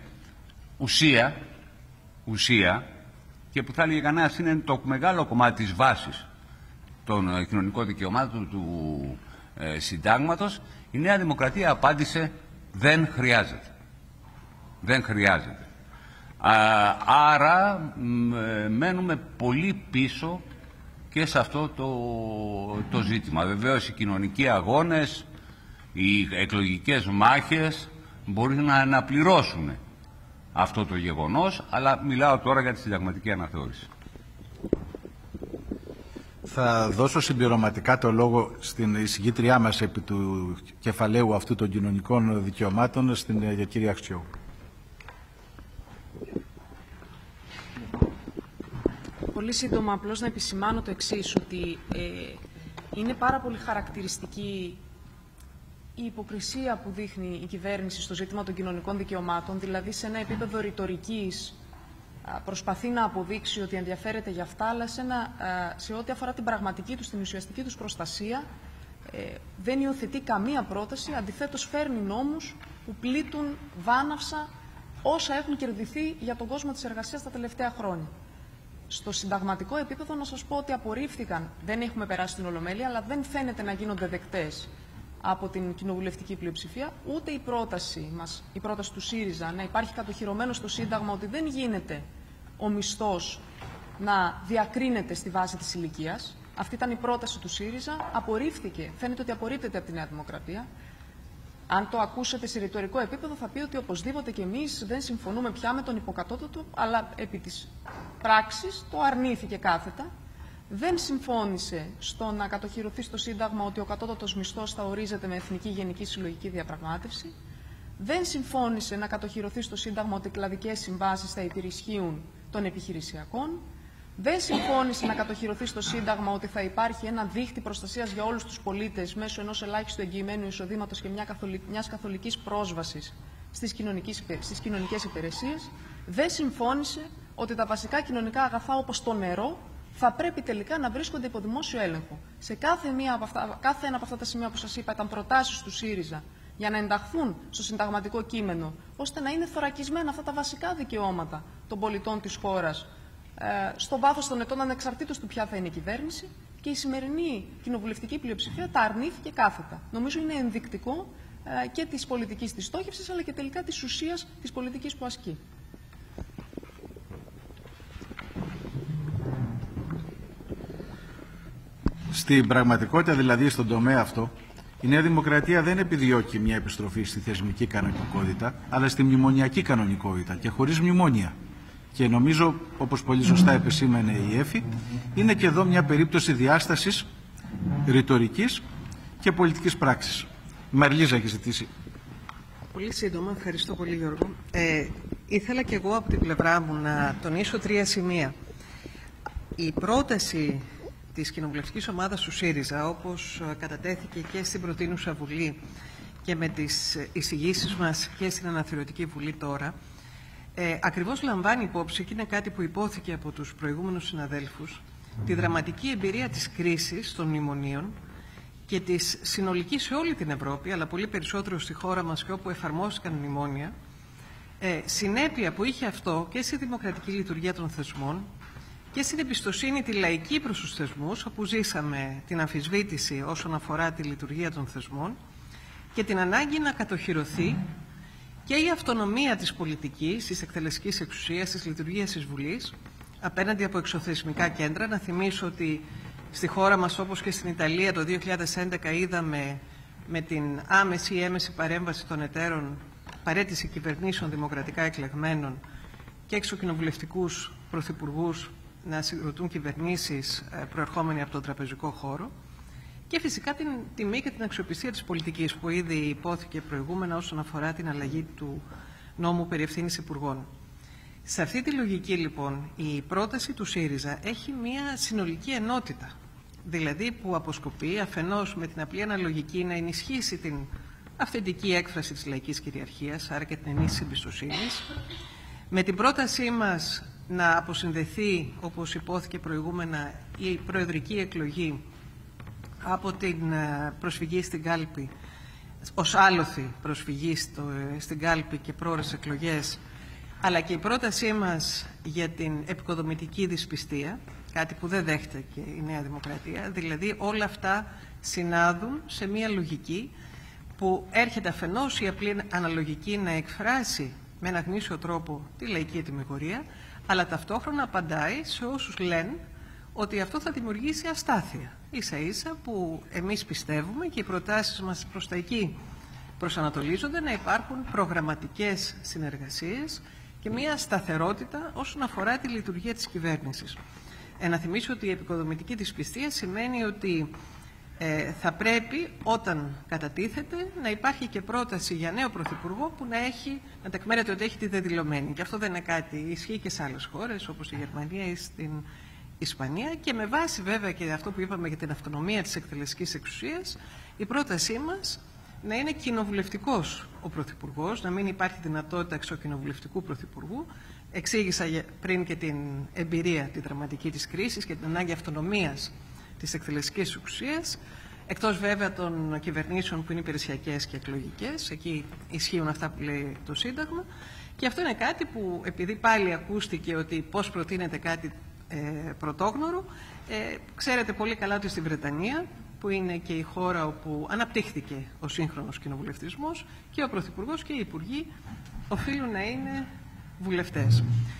ουσία και που θα έλεγε κανένας είναι το μεγάλο κομμάτι της βάσης των κοινωνικών δικαιωμάτων του Συντάγματος, η Νέα Δημοκρατία απάντησε δεν χρειάζεται. Δεν χρειάζεται. Άρα μένουμε πολύ πίσω και σε αυτό το ζήτημα. Βεβαίως οι κοινωνικοί αγώνες, οι εκλογικές μάχες μπορεί να αναπληρώσουν αυτό το γεγονός, αλλά μιλάω τώρα για τη συνταγματική αναθεώρηση. Θα δώσω συμπληρωματικά το λόγο στην εισηγήτριά μας επί του κεφαλαίου αυτού των κοινωνικών δικαιωμάτων, στην κυρία Αξιώου. Πολύ σύντομα, απλώς να επισημάνω το εξής, ότι είναι πάρα πολύ χαρακτηριστική η υποκρισία που δείχνει η κυβέρνηση στο ζήτημα των κοινωνικών δικαιωμάτων, δηλαδή σε ένα επίπεδο ρητορικής προσπαθεί να αποδείξει ότι ενδιαφέρεται για αυτά, αλλά σε ό,τι αφορά την πραγματική τους, την ουσιαστική τους προστασία, δεν υιοθετεί καμία πρόταση, αντιθέτως φέρνει νόμους που πλήττουν βάναυσα όσα έχουν κερδιθεί για τον κόσμο της εργασίας τα τελευταία χρόνια. Στο συνταγματικό επίπεδο να σας πω ότι απορρίφθηκαν, δεν έχουμε περάσει την Ολομέλεια, αλλά δεν φαίνεται να γίνονται δεκτές από την κοινοβουλευτική πλειοψηφία, ούτε η πρόταση μας, η πρόταση του ΣΥΡΙΖΑ, να υπάρχει κατοχυρωμένο στο Σύνταγμα ότι δεν γίνεται ο μισθός να διακρίνεται στη βάση της ηλικίας. Αυτή ήταν η πρόταση του ΣΥΡΙΖΑ, απορρίφθηκε, φαίνεται ότι απορρίπτεται από τη Νέα Δημοκρατία. Αν το ακούσετε σε ρητορικό επίπεδο θα πει ότι οπωσδήποτε και εμείς δεν συμφωνούμε πια με τον υποκατώτατο, αλλά επί της πράξης το αρνήθηκε κάθετα. Δεν συμφώνησε στο να κατοχυρωθεί στο Σύνταγμα ότι ο κατώτατος μισθός θα ορίζεται με εθνική γενική συλλογική διαπραγμάτευση. Δεν συμφώνησε να κατοχυρωθεί στο Σύνταγμα ότι οι κλαδικές συμβάσεις θα υπερισχύουν των επιχειρησιακών. Δεν συμφώνησε να κατοχυρωθεί στο Σύνταγμα ότι θα υπάρχει ένα δίχτυ προστασίας για όλους τους πολίτες μέσω ενός ελάχιστου εγγυημένου εισοδήματος και μιας καθολικής πρόσβασης στις κοινωνικές υπηρεσίες. Δεν συμφώνησε ότι τα βασικά κοινωνικά αγαθά όπως το νερό θα πρέπει τελικά να βρίσκονται υπό δημόσιο έλεγχο. Σε κάθε ένα από αυτά τα σημεία που σας είπα ήταν προτάσεις του ΣΥΡΙΖΑ για να ενταχθούν στο συνταγματικό κείμενο, ώστε να είναι θωρακισμένα αυτά τα βασικά δικαιώματα των πολιτών της χώρας στο βάθος των ετών, ανεξαρτήτως του ποια θα είναι η κυβέρνηση, και η σημερινή κοινοβουλευτική πλειοψηφία τα αρνήθηκε κάθετα. Νομίζω είναι ενδεικτικό και της πολιτικής της στόχευσης, αλλά και τελικά της ουσίας της πολιτικής που ασκεί. Στην πραγματικότητα, δηλαδή στον τομέα αυτό, η Νέα Δημοκρατία δεν επιδιώκει μια επιστροφή στη θεσμική κανονικότητα, αλλά στη μνημονιακή κανονικότητα και χωρίς μνημόνια. Και νομίζω, όπως πολύ σωστά επεσήμανε η Έφη, είναι και εδώ μια περίπτωση διάστασης ρητορικής και πολιτικής πράξης. Η Μαριλίζα έχει ζητήσει. Πολύ σύντομα, ευχαριστώ πολύ Γιώργο. Ήθελα και εγώ από την πλευρά μου να τονίσω 3 σημεία. Η πρόταση της κοινοβουλευτικής ομάδας του ΣΥΡΙΖΑ, όπως κατατέθηκε και στην προτείνουσα Βουλή και με τις εισηγήσεις μας και στην Αναθεωρητική Βουλή τώρα, ακριβώς λαμβάνει υπόψη, και είναι κάτι που υπόθηκε από τους προηγούμενους συναδέλφους, τη δραματική εμπειρία της κρίσης των μνημονίων και της συνολικής σε όλη την Ευρώπη, αλλά πολύ περισσότερο στη χώρα μας και όπου εφαρμόστηκαν μνημόνια, συνέπεια που είχε αυτό και στη δημοκρατική λειτουργία των θεσμών και στην εμπιστοσύνη τη λαϊκή προς τους θεσμούς, όπου ζήσαμε την αμφισβήτηση όσον αφορά τη λειτουργία των θεσμών και την ανάγκη να κατοχυρωθεί και η αυτονομία της πολιτικής, της εκτελεστικής εξουσίας, της λειτουργίας της Βουλής απέναντι από εξωθεσμικά κέντρα. Να θυμίσω ότι στη χώρα μας, όπως και στην Ιταλία, το 2011 είδαμε με την άμεση ή έμεση παρέμβαση των εταίρων παραίτηση κυβερνήσεων δημοκρατικά εκλεγμένων και εξοκοινοβουλευτικούς πρωθυπουργούς να συγκροτούν κυβερνήσεις προερχόμενοι από τον τραπεζικό χώρο, και φυσικά την τιμή και την αξιοπιστία της πολιτικής που ήδη υπόθηκε προηγούμενα όσον αφορά την αλλαγή του νόμου περί ευθύνης υπουργών. Σε αυτή τη λογική, λοιπόν, η πρόταση του ΣΥΡΙΖΑ έχει μια συνολική ενότητα. Δηλαδή που αποσκοπεί αφενός με την απλή αναλογική να ενισχύσει την αυθεντική έκφραση της λαϊκής κυριαρχίας, άρα και την ενίσχυση εμπιστοσύνης, με την πρότασή μας να αποσυνδεθεί, όπως υπόθηκε προηγούμενα, η προεδρική εκλογή από την προσφυγή στην κάλπη, ως άλοθη προσφυγή στην κάλπη και πρόορες εκλογές, αλλά και η πρότασή μας για την επικοδομητική δυσπιστία, κάτι που δεν δέχτηκε η Νέα Δημοκρατία. Δηλαδή όλα αυτά συνάδουν σε μια λογική που έρχεται αφενός η απλή αναλογική να εκφράσει με ένα γνήσιο τρόπο τη λαϊκή ετυμηγορία, αλλά ταυτόχρονα απαντάει σε όσους λένε ότι αυτό θα δημιουργήσει αστάθεια. Ίσα ίσα που εμείς πιστεύουμε και οι προτάσεις μας προς τα εκεί προσανατολίζονται να υπάρχουν προγραμματικές συνεργασίες και μια σταθερότητα όσον αφορά τη λειτουργία της κυβέρνησης. Να θυμίσω ότι η επικοδομητική δυσπιστία σημαίνει ότι θα πρέπει όταν κατατίθεται να υπάρχει και πρόταση για νέο πρωθυπουργό που να τεκμέρεται ότι έχει τη δεδηλωμένη. Και αυτό δεν είναι κάτι, ισχύει και σε άλλες χώρες όπως η Γερμανία ή στην Ισπανία, και με βάση βέβαια και αυτό που είπαμε για την αυτονομία της εκτελεστικής εξουσίας, η πρότασή μας να είναι κοινοβουλευτικός ο πρωθυπουργός, να μην υπάρχει δυνατότητα εξοκοινοβουλευτικού πρωθυπουργού. Εξήγησα πριν και την εμπειρία, τη δραματική της κρίσης και την ανάγκη αυτονομίας της εκτελεστικής εξουσίας, εκτός βέβαια των κυβερνήσεων που είναι υπηρεσιακές και εκλογικές. Εκεί ισχύουν αυτά που λέει το Σύνταγμα. Και αυτό είναι κάτι που, επειδή πάλι ακούστηκε ότι πώς προτείνεται κάτι πρωτόγνωρο, ξέρετε πολύ καλά ότι στη Βρετανία, που είναι και η χώρα όπου αναπτύχθηκε ο σύγχρονος κοινοβουλευτισμός, και ο Πρωθυπουργός και οι Υπουργοί οφείλουν να είναι βουλευτές.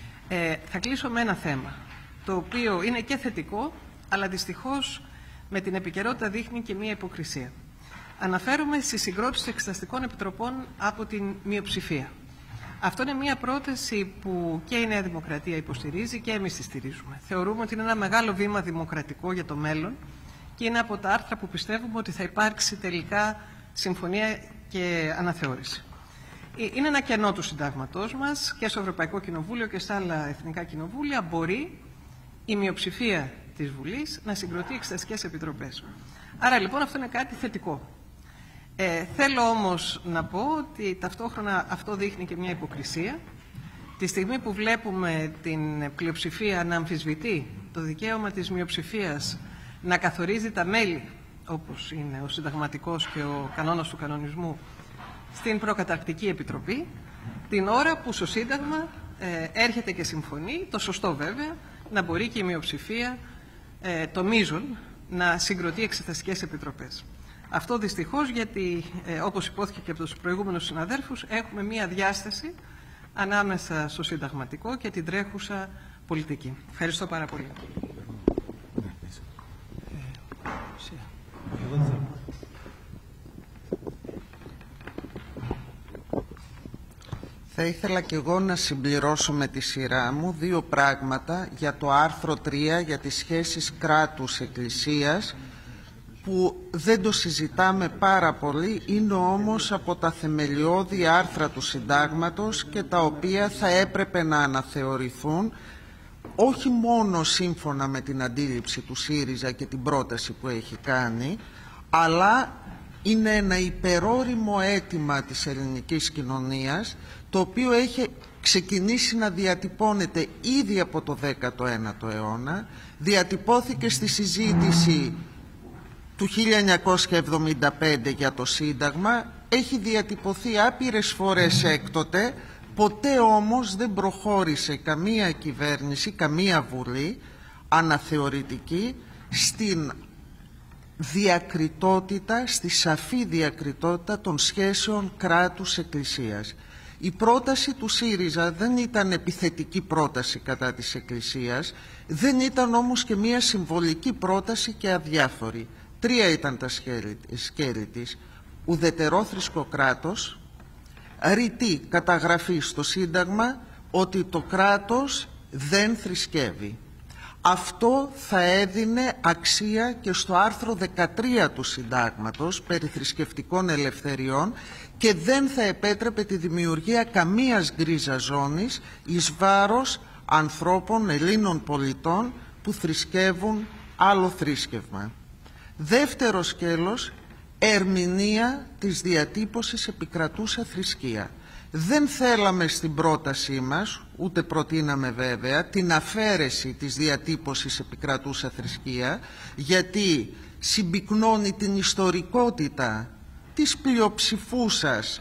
Θα κλείσω με ένα θέμα, το οποίο είναι και θετικό, αλλά δυστυχώς με την επικαιρότητα δείχνει και μία υποκρισία. Αναφέρομαι στη συγκρότηση εξεταστικών επιτροπών από την μειοψηφία. Αυτό είναι μία πρόταση που και η Νέα Δημοκρατία υποστηρίζει και εμείς τη στηρίζουμε. Θεωρούμε ότι είναι ένα μεγάλο βήμα δημοκρατικό για το μέλλον και είναι από τα άρθρα που πιστεύουμε ότι θα υπάρξει τελικά συμφωνία και αναθεώρηση. Είναι ένα κενό του συντάγματός μας και στο Ευρωπαϊκό Κοινοβούλιο και στα άλλα εθνικά κοινοβούλια μπορεί η μειοψηφία της Βουλής να συγκροτεί εξεταστικές επιτροπές. Άρα λοιπόν αυτό είναι κάτι θετικό. Θέλω όμως να πω ότι ταυτόχρονα αυτό δείχνει και μια υποκρισία. Τη στιγμή που βλέπουμε την πλειοψηφία να αμφισβητεί το δικαίωμα της μειοψηφίας να καθορίζει τα μέλη, όπως είναι ο συνταγματικός και ο κανόνας του κανονισμού, στην προκαταρκτική επιτροπή, την ώρα που στο Σύνταγμα έρχεται και συμφωνεί, το σωστό βέβαια, να μπορεί και η μειοψηφία το μείζον να συγκροτεί εξεταστικές επιτροπές. Αυτό δυστυχώς γιατί, όπως υπόθηκε και από τους προηγούμενους συναδέλφους, έχουμε μία διάσταση ανάμεσα στο συνταγματικό και την τρέχουσα πολιτική. Ευχαριστώ πάρα πολύ. Θα ήθελα και εγώ να συμπληρώσω με τη σειρά μου δύο πράγματα για το άρθρο 3, για τις σχέσεις κράτους-εκκλησίας, που δεν το συζητάμε πάρα πολύ, είναι όμως από τα θεμελιώδη άρθρα του Συντάγματος και τα οποία θα έπρεπε να αναθεωρηθούν, όχι μόνο σύμφωνα με την αντίληψη του ΣΥΡΙΖΑ και την πρόταση που έχει κάνει, αλλά είναι ένα υπερόριμο αίτημα της ελληνικής κοινωνίας, το οποίο έχει ξεκινήσει να διατυπώνεται ήδη από το 19ο αιώνα, διατυπώθηκε στη συζήτηση του 1975 για το Σύνταγμα, έχει διατυπωθεί άπειρες φορές έκτοτε, ποτέ όμως δεν προχώρησε καμία κυβέρνηση, καμία βουλή αναθεωρητική στην διακριτότητα, στη σαφή διακριτότητα των σχέσεων κράτους-εκκλησίας. Η πρόταση του ΣΥΡΙΖΑ δεν ήταν επιθετική πρόταση κατά της Εκκλησίας, δεν ήταν όμως και μία συμβολική πρόταση και αδιάφορη. Τρία ήταν τα σκέλη της: ουδετερόθρησκο κράτος, ρητή καταγραφή στο Σύνταγμα ότι το κράτος δεν θρησκεύει. αυτό θα έδινε αξία και στο άρθρο 13 του Συντάγματος περί θρησκευτικών ελευθεριών και δεν θα επέτρεπε τη δημιουργία καμίας γκρίζας ζώνης εις βάρος ανθρώπων, Ελλήνων πολιτών που θρησκεύουν άλλο θρήσκευμα. Δεύτερο σκέλος, ερμηνεία της διατύπωσης επικρατούσα θρησκεία. Δεν θέλαμε στην πρότασή μας, ούτε προτείναμε βέβαια, την αφαίρεση της διατύπωσης επικρατούσα θρησκεία, γιατί συμπυκνώνει την ιστορικότητα της πλειοψηφούσας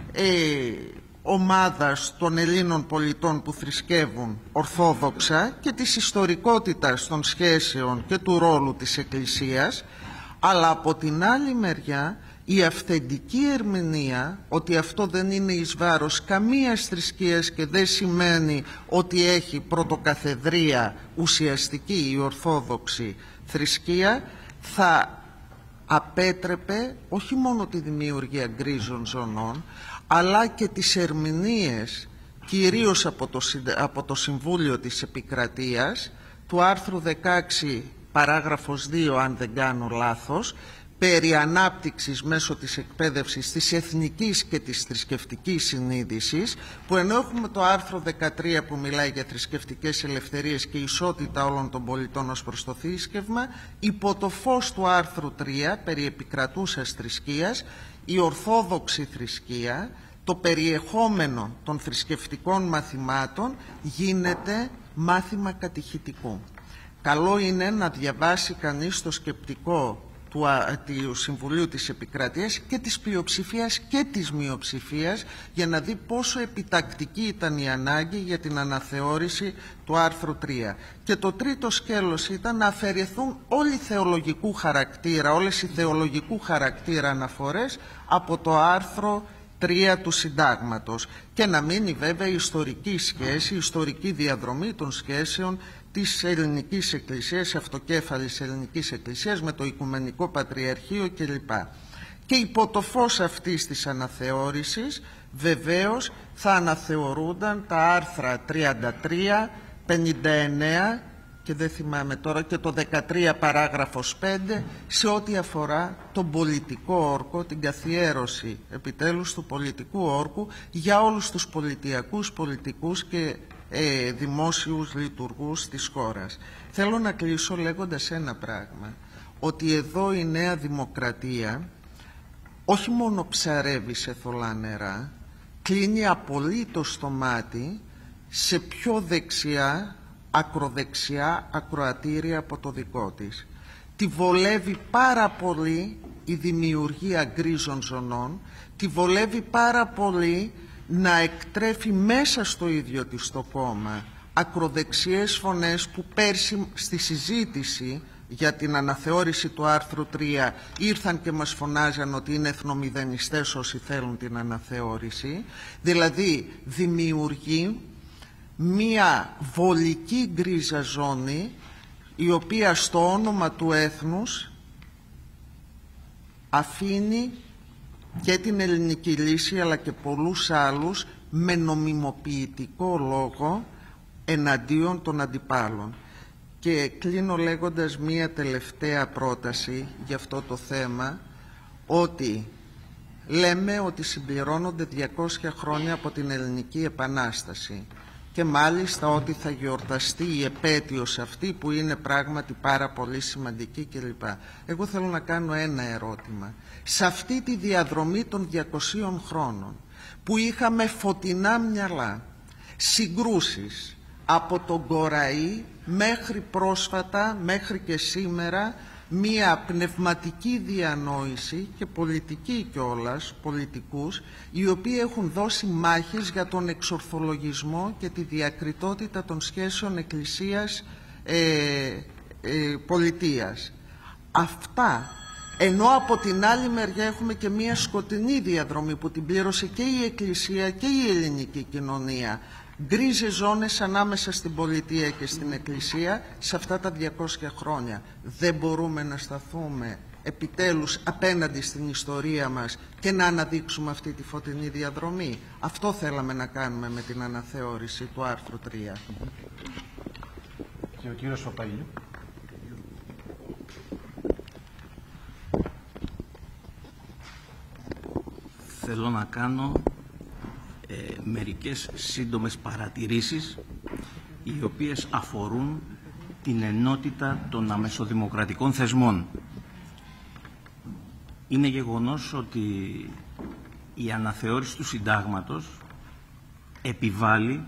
ομάδας των Ελλήνων πολιτών που θρησκεύουν ορθόδοξα και της ιστορικότητας των σχέσεων και του ρόλου της Εκκλησίας, αλλά από την άλλη μεριά η αυθεντική ερμηνεία ότι αυτό δεν είναι εις βάρος καμίας θρησκείας και δεν σημαίνει ότι έχει πρωτοκαθεδρία ουσιαστική η ορθόδοξη θρησκεία, θα απέτρεπε όχι μόνο τη δημιουργία γκρίζων ζωνών, αλλά και τις ερμηνείες, κυρίως από το Συμβούλιο της Επικρατείας, του άρθρου 16 παράγραφος 2, αν δεν κάνω λάθος, περί ανάπτυξης μέσω της εκπαίδευσης της εθνικής και της θρησκευτικής συνείδησης, που ενώ έχουμε το άρθρο 13 που μιλάει για θρησκευτικές ελευθερίες και ισότητα όλων των πολιτών ως προς το θρήσκευμα, υπό το φως του άρθρου 3 περί επικρατούσας θρησκείας, η ορθόδοξη θρησκεία, το περιεχόμενο των θρησκευτικών μαθημάτων γίνεται μάθημα κατηχητικού. Καλό είναι να διαβάσει κανείς το σκεπτικό του Συμβουλίου της Επικρατείας και της πλειοψηφίας και της μειοψηφίας για να δει πόσο επιτακτική ήταν η ανάγκη για την αναθεώρηση του άρθρου 3. Και το τρίτο σκέλος ήταν να αφαιρεθούν όλοι θεολογικού χαρακτήρα, όλες οι θεολογικού χαρακτήρα αναφορές από το άρθρο 3 του Συντάγματος και να μείνει βέβαια η ιστορική σχέση, η ιστορική διαδρομή των σχέσεων της Ελληνικής Εκκλησίας, αυτοκέφαλης Ελληνικής Εκκλησίας με το Οικουμενικό Πατριαρχείο κλπ. Και υπό το φως αυτής της αναθεώρησης βεβαίως θα αναθεωρούνταν τα άρθρα 33, 59 και δεν θυμάμαι τώρα και το 13 παράγραφος 5 σε ό,τι αφορά τον πολιτικό όρκο, την καθιέρωση επιτέλους του πολιτικού όρκου για όλους τους πολιτιακούς, πολιτικούς και δημόσιους λειτουργούς της χώρας. Θέλω να κλείσω λέγοντας ένα πράγμα, ότι εδώ η Νέα Δημοκρατία όχι μόνο ψαρεύει σε θολά νερά, κλείνει απολύτως το μάτι σε πιο δεξιά, ακροδεξιά ακροατήρια από το δικό της. Τη βολεύει πάρα πολύ η δημιουργία γκρίζων ζωνών, τη βολεύει πάρα πολύ να εκτρέφει μέσα στο ίδιο της το κόμμα ακροδεξιές φωνές που πέρσι στη συζήτηση για την αναθεώρηση του άρθρου 3 ήρθαν και μας φωνάζαν ότι είναι εθνομηδενιστές όσοι θέλουν την αναθεώρηση. Δηλαδή δημιουργεί μία βολική γκρίζα ζώνη η οποία στο όνομα του έθνους αφήνει και την ελληνική λύση αλλά και πολλούς άλλους με νομιμοποιητικό λόγο εναντίον των αντιπάλων. Και κλείνω λέγοντας μία τελευταία πρόταση για αυτό το θέμα, ότι λέμε ότι συμπληρώνονται 200 χρόνια από την Ελληνική Επανάσταση και μάλιστα ότι θα γιορταστεί η επέτειος αυτή που είναι πράγματι πάρα πολύ σημαντική κλπ. Εγώ θέλω να κάνω ένα ερώτημα. Σε αυτή τη διαδρομή των 200 χρόνων που είχαμε φωτεινά μυαλά, συγκρούσεις από τον Κοραή μέχρι πρόσφατα, μέχρι και σήμερα, μία πνευματική διανόηση και πολιτική κιόλας, πολιτικούς, οι οποίοι έχουν δώσει μάχες για τον εξορθολογισμό και τη διακριτότητα των σχέσεων εκκλησίας πολιτείας. Αυτά, ενώ από την άλλη μεριά έχουμε και μία σκοτεινή διαδρομή που την πλήρωσε και η Εκκλησία και η ελληνική κοινωνία. Γκρίζες ζώνες ανάμεσα στην πολιτεία και στην Εκκλησία σε αυτά τα 200 χρόνια. Δεν μπορούμε να σταθούμε επιτέλους απέναντι στην ιστορία μας και να αναδείξουμε αυτή τη φωτεινή διαδρομή. Αυτό θέλαμε να κάνουμε με την αναθεώρηση του άρθρου 3. και ο κύριος Παπαήλιο. Θέλω να κάνω μερικές σύντομες παρατηρήσεις οι οποίες αφορούν την ενότητα των αμεσοδημοκρατικών θεσμών. Είναι γεγονός ότι η αναθεώρηση του συντάγματος επιβάλλει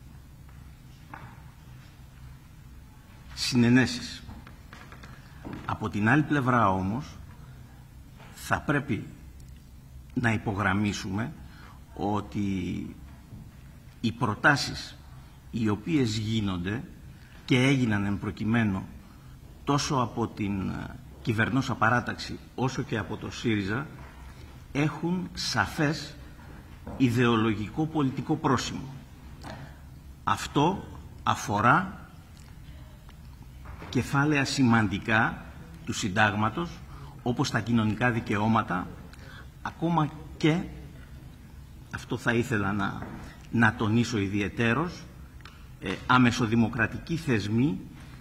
συνενέσεις. Από την άλλη πλευρά όμως θα πρέπει να υπογραμμίσουμε ότι οι προτάσεις οι οποίες γίνονται και έγιναν εν προκειμένου τόσο από την κυβερνώσα παράταξη όσο και από το ΣΥΡΙΖΑ έχουν σαφές ιδεολογικό πολιτικό πρόσημο. Αυτό αφορά κεφάλαια σημαντικά του συντάγματος όπως τα κοινωνικά δικαιώματα, ακόμα και, αυτό θα ήθελα να τονίσω ιδιαιτέρως, αμεσοδημοκρατικοί θεσμοί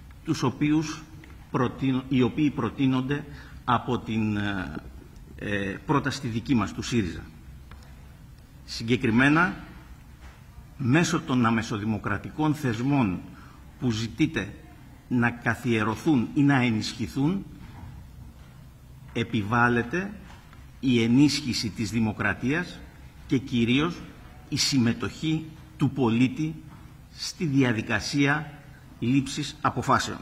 οι οποίοι προτείνονται από την πρόταση δική μας του ΣΥΡΙΖΑ. Συγκεκριμένα, μέσω των αμεσοδημοκρατικών θεσμών που ζητείται να καθιερωθούν ή να ενισχυθούν, επιβάλλεται η ενίσχυση της δημοκρατίας και κυρίως η συμμετοχή του πολίτη στη διαδικασία λήψης αποφάσεων.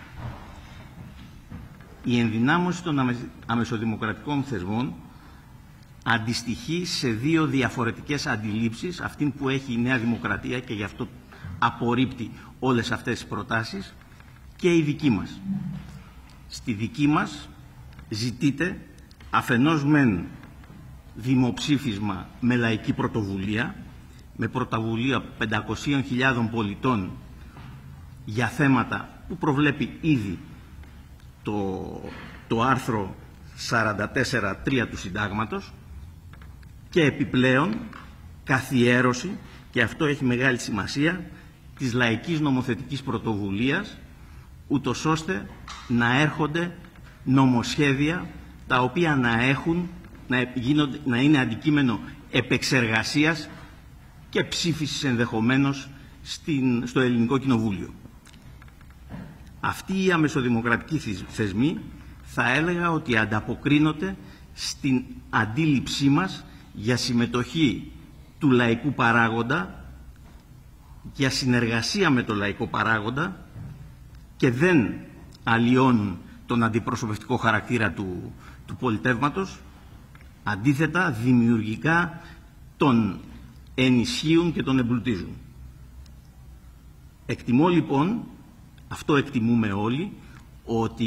Η ενδυνάμωση των αμεσοδημοκρατικών θεσμών αντιστοιχεί σε δύο διαφορετικές αντιλήψεις, αυτήν που έχει η Νέα Δημοκρατία και γι' αυτό απορρίπτει όλες αυτές τις προτάσεις, και η δική μας. Στη δική μας ζητείται αφενός μεν δημοψήφισμα με λαϊκή πρωτοβουλία, με πρωτοβουλία 500.000 πολιτών για θέματα που προβλέπει ήδη το άρθρο 44.3 του Συντάγματος, και επιπλέον καθιέρωση, και αυτό έχει μεγάλη σημασία, της λαϊκής νομοθετικής πρωτοβουλίας, ούτως ώστε να έρχονται νομοσχέδια τα οποία να είναι αντικείμενο επεξεργασίας και ψήφισης ενδεχομένως στο Ελληνικό Κοινοβούλιο. Αυτοί οι αμεσοδημοκρατικοί θεσμοί θα έλεγα ότι ανταποκρίνονται στην αντίληψή μας για συμμετοχή του λαϊκού παράγοντα, για συνεργασία με το λαϊκό παράγοντα, και δεν αλλοιώνουν τον αντιπροσωπευτικό χαρακτήρα του πολιτεύματος, αντίθετα δημιουργικά τον ενισχύουν και τον εμπλουτίζουν. Εκτιμώ λοιπόν, αυτό εκτιμούμε όλοι, ότι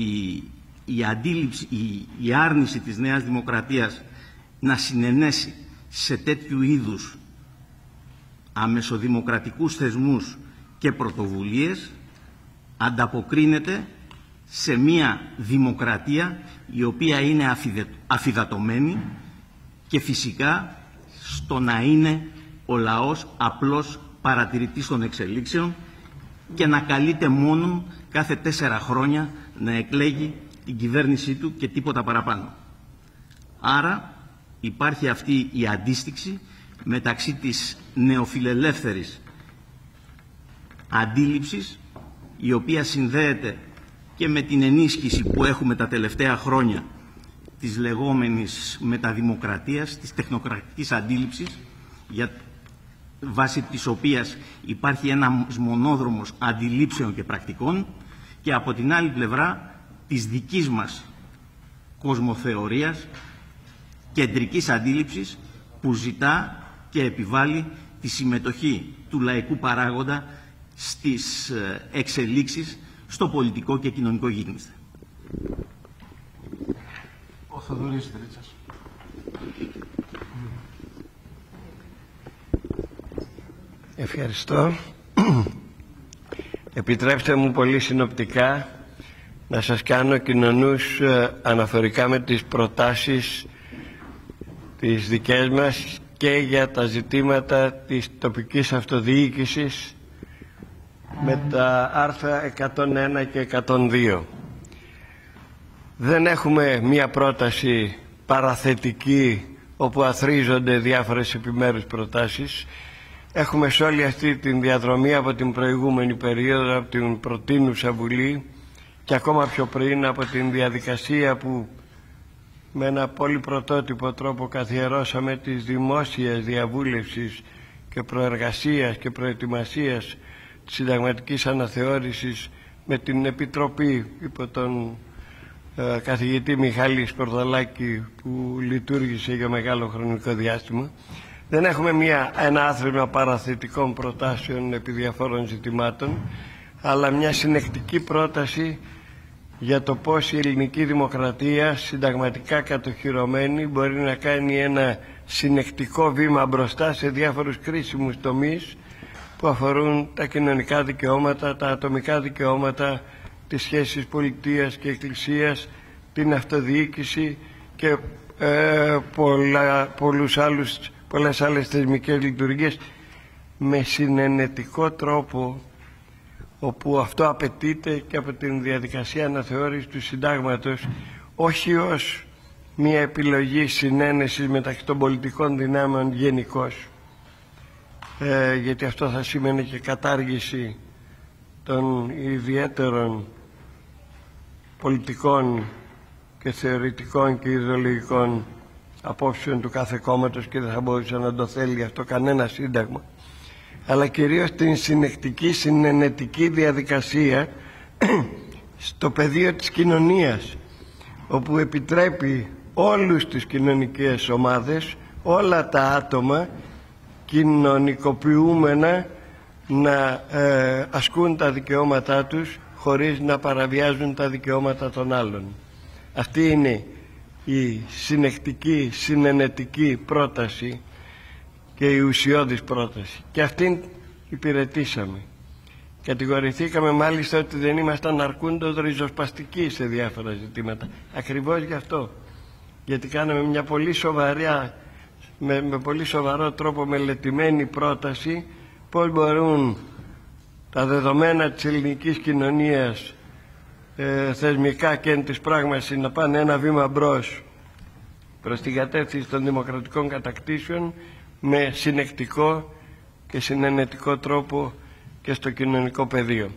η άρνηση της Νέας Δημοκρατίας να συνενέσει σε τέτοιου είδους αμεσοδημοκρατικούς θεσμούς και πρωτοβουλίες ανταποκρίνεται σε μια δημοκρατία η οποία είναι αφυδατωμένη και φυσικά στο να είναι ο λαός απλώς παρατηρητής των εξελίξεων και να καλείται μόνο κάθε 4 χρόνια να εκλέγει την κυβέρνησή του και τίποτα παραπάνω. Άρα υπάρχει αυτή η αντίστοιξη μεταξύ της νεοφιλελεύθερης αντίληψης, η οποία συνδέεται και με την ενίσχυση που έχουμε τα τελευταία χρόνια της λεγόμενης μεταδημοκρατίας, της τεχνοκρατικής αντίληψης, για βάση της οποίας υπάρχει ένας μονόδρομος αντιλήψεων και πρακτικών, και από την άλλη πλευρά της δικής μας κοσμοθεωρίας, κεντρικής αντίληψης, που ζητά και επιβάλλει τη συμμετοχή του λαϊκού παράγοντα στις εξελίξεις στο πολιτικό και κοινωνικό γίγνεσθε. Ο Θοδωρής Δρίτσας. Ευχαριστώ. Επιτρέψτε μου πολύ συνοπτικά να σας κάνω κοινωνούς αναφορικά με τις προτάσεις τις δικές μας και για τα ζητήματα της τοπικής αυτοδιοίκησης με τα άρθρα 101 και 102. Δεν έχουμε μία πρόταση παραθετική όπου αθροίζονται διάφορες επιμέρους προτάσεις. Έχουμε σε όλη αυτή την διαδρομή από την προηγούμενη περίοδο, από την προτείνουσα Βουλή και ακόμα πιο πριν από την διαδικασία που με ένα πολύ πρωτότυπο τρόπο καθιερώσαμε της δημόσιας διαβούλευσης και προεργασίας και προετοιμασίας της συνταγματικής αναθεώρησης με την Επιτροπή υπό τον καθηγητή Μιχάλη Σκορδαλάκη που λειτουργήσε για μεγάλο χρονικό διάστημα. Δεν έχουμε ένα άθροισμα παραθετικών προτάσεων επί διαφόρων ζητημάτων, αλλά μια συνεκτική πρόταση για το πώς η ελληνική δημοκρατία συνταγματικά κατοχυρωμένη μπορεί να κάνει ένα συνεκτικό βήμα μπροστά σε διάφορους κρίσιμους τομείς που αφορούν τα κοινωνικά δικαιώματα, τα ατομικά δικαιώματα, τις σχέσεις πολιτείας και εκκλησίας, την αυτοδιοίκηση και πολλές άλλες θεσμικές λειτουργίες με συνενετικό τρόπο, όπου αυτό απαιτείται και από την διαδικασία αναθεώρησης του συντάγματος, όχι ως μια επιλογή συνένεσης μεταξύ των πολιτικών δυνάμεων γενικώς, γιατί αυτό θα σημαίνει και κατάργηση των ιδιαίτερων πολιτικών και θεωρητικών και ιδεολογικών απόψεων του κάθε κόμματος και δεν θα μπορούσε να το θέλει αυτό κανένα σύνταγμα, αλλά κυρίως την συνεκτική συνενετική διαδικασία στο πεδίο της κοινωνίας, όπου επιτρέπει όλους τις κοινωνικές ομάδες, όλα τα άτομα κοινωνικοποιούμενα να ασκούν τα δικαιώματά τους χωρίς να παραβιάζουν τα δικαιώματα των άλλων. Αυτή είναι η συνεκτική, συνενετική πρόταση και η ουσιώδης πρόταση. Και αυτήν υπηρετήσαμε. Κατηγορηθήκαμε μάλιστα ότι δεν ήμασταν αρκούντος ριζοσπαστικοί σε διάφορα ζητήματα. Ακριβώς γι' αυτό. Γιατί κάναμε μια πολύ σοβαρά, με πολύ σοβαρό τρόπο μελετημένη πρόταση πώς μπορούν τα δεδομένα της ελληνικής κοινωνίας θεσμικά και εν της πράγμασης να πάνε ένα βήμα μπρος προς την κατεύθυνση των δημοκρατικών κατακτήσεων με συνεκτικό και συνενετικό τρόπο και στο κοινωνικό πεδίο.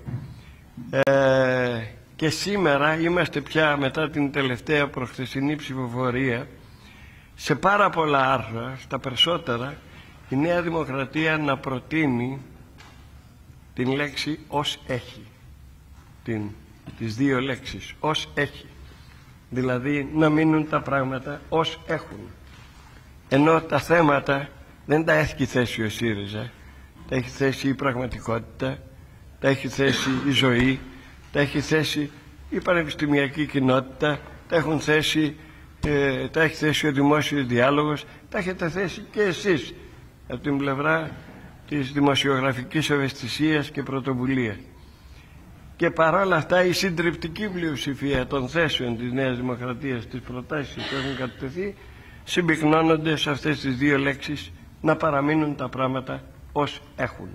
Και σήμερα είμαστε πια, μετά την τελευταία προχθεσινή ψηφοφορία, σε πάρα πολλά άρθρα, στα περισσότερα, η Νέα Δημοκρατία να προτείνει την λέξη «ως έχει», τις δύο λέξεις «ως έχει», δηλαδή να μείνουν τα πράγματα ως έχουν, ενώ τα θέματα δεν τα έχει θέσει ο ΣΥΡΙΖΑ, τα έχει θέσει η πραγματικότητα, τα έχει θέσει η ζωή, τα έχει θέσει η πανεπιστημιακή κοινότητα, τα έχει θέσει ο δημόσιος διάλογος, τα έχετε θέσει και εσείς από την πλευρά της δημοσιογραφικής ευαισθησίας και πρωτοβουλίας. Και παρόλα αυτά η συντριπτική πλειοψηφία των θέσεων της Νέας Δημοκρατίας, στις προτάσεις που έχουν κατατεθεί, συμπυκνώνονται σε αυτές τις δύο λέξεις, να παραμείνουν τα πράγματα ως έχουν.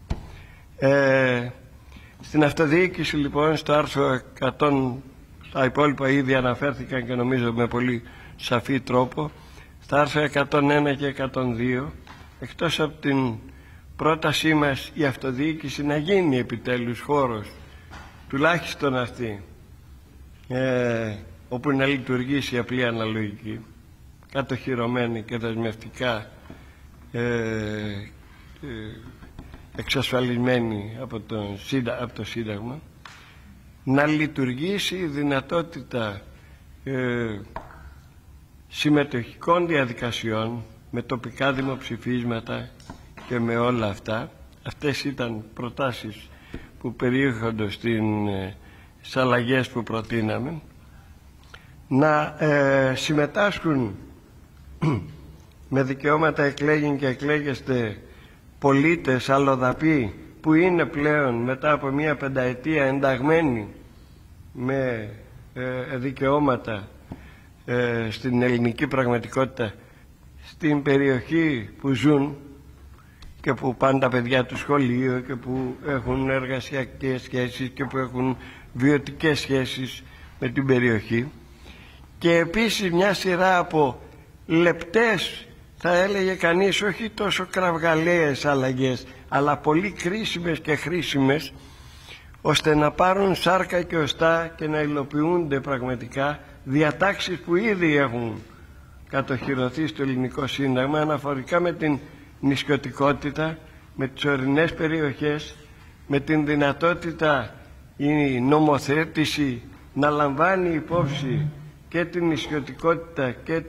Στην αυτοδιοίκηση λοιπόν, στο άρθρο 100, τα υπόλοιπα ήδη αναφέρθηκαν και νομίζω με πολύ σαφή τρόπο, στα άρθρα 101 και 102, εκτός από την πρότασή μας η αυτοδιοίκηση να γίνει επιτέλους χώρος, τουλάχιστον αυτή, όπου να λειτουργήσει η απλή αναλογική, κατοχυρωμένη και δεσμευτικά εξασφαλισμένη από το Σύνταγμα, να λειτουργήσει η δυνατότητα συμμετοχικών διαδικασιών με τοπικά δημοψηφίσματα και με όλα αυτά. Αυτές ήταν προτάσεις που περιείχονται στις αλλαγές που προτείναμε, να συμμετάσχουν με δικαιώματα εκλέγην και εκλέγεστε πολίτες αλλοδαποί που είναι πλέον μετά από μια πενταετία ενταγμένοι με δικαιώματα στην ελληνική πραγματικότητα στην περιοχή που ζουν, και που πάνε τα παιδιά του σχολείο και που έχουν εργασιακές σχέσεις και που έχουν βιωτικές σχέσεις με την περιοχή, και επίσης μια σειρά από λεπτές, θα έλεγε κανείς, όχι τόσο κραυγαλαίες αλλαγές, αλλά πολύ κρίσιμες και χρήσιμες, ώστε να πάρουν σάρκα και οστά και να υλοποιούνται πραγματικά διατάξεις που ήδη έχουν κατοχυρωθεί στο Ελληνικό Σύνταγμα αναφορικά με την νησιωτικότητα, με τις ορεινές περιοχές, με την δυνατότητα η νομοθέτηση να λαμβάνει υπόψη και την νησιωτικότητα και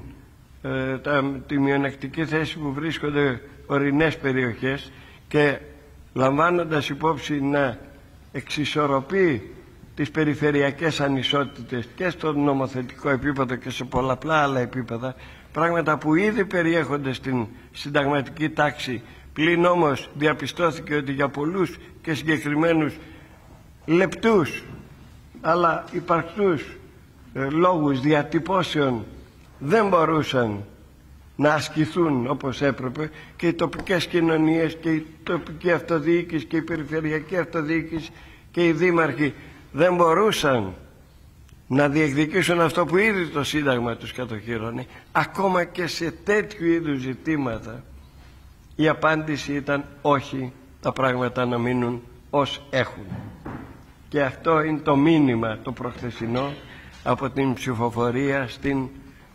τη μειονεκτική θέση που βρίσκονται ορεινές περιοχές, και λαμβάνοντας υπόψη να εξισορροπεί τις περιφερειακές ανισότητες και στο νομοθετικό επίπεδο και σε πολλαπλά άλλα επίπεδα, πράγματα που ήδη περιέχονται στην συνταγματική τάξη, πλην όμως διαπιστώθηκε ότι για πολλούς και συγκεκριμένους λεπτούς αλλά υπαρκτούς λόγους διατυπώσεων δεν μπορούσαν να ασκηθούν όπως έπρεπε, και οι τοπικές κοινωνίες και η τοπική αυτοδιοίκηση και η περιφερειακή αυτοδιοίκηση και οι δήμαρχοι δεν μπορούσαν να διεκδικήσουν αυτό που ήδη το Σύνταγμα τους κατοχύρωνε. Ακόμα και σε τέτοιου είδους ζητήματα η απάντηση ήταν όχι, τα πράγματα να μείνουν ως έχουν. Και αυτό είναι το μήνυμα το προχθεσινό από την ψηφοφορία στην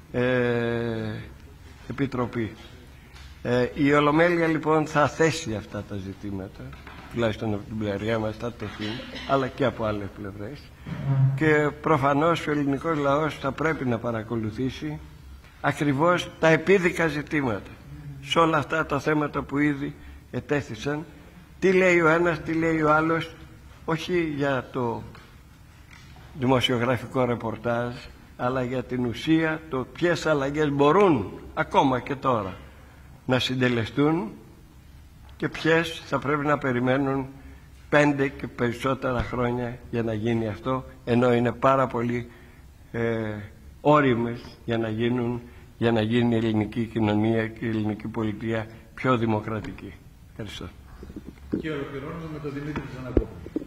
Επιτροπή. Η Ολομέλεια λοιπόν θα θέσει αυτά τα ζητήματα, τουλάχιστον από την πλευρά μας θα τεθεί, αλλά και από άλλες πλευρές, και προφανώς ο ελληνικός λαός θα πρέπει να παρακολουθήσει ακριβώς τα επίδικα ζητήματα σε όλα αυτά τα θέματα που ήδη ετέθησαν. Τι λέει ο ένας, τι λέει ο άλλος, όχι για το δημοσιογραφικό ρεπορτάζ, αλλά για την ουσία, το ποιες αλλαγές μπορούν ακόμα και τώρα να συντελεστούν και ποιες θα πρέπει να περιμένουν 5 και περισσότερα χρόνια για να γίνει αυτό, ενώ είναι πάρα πολύ όριμες για να γίνει η ελληνική κοινωνία και η ελληνική πολιτεία πιο δημοκρατική. Ευχαριστώ. Και ολοκληρώνουμε με τον Δημήτρη Ξανακόπουλο.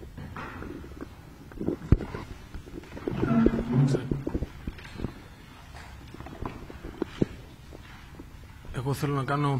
Εγώ θέλω να κάνω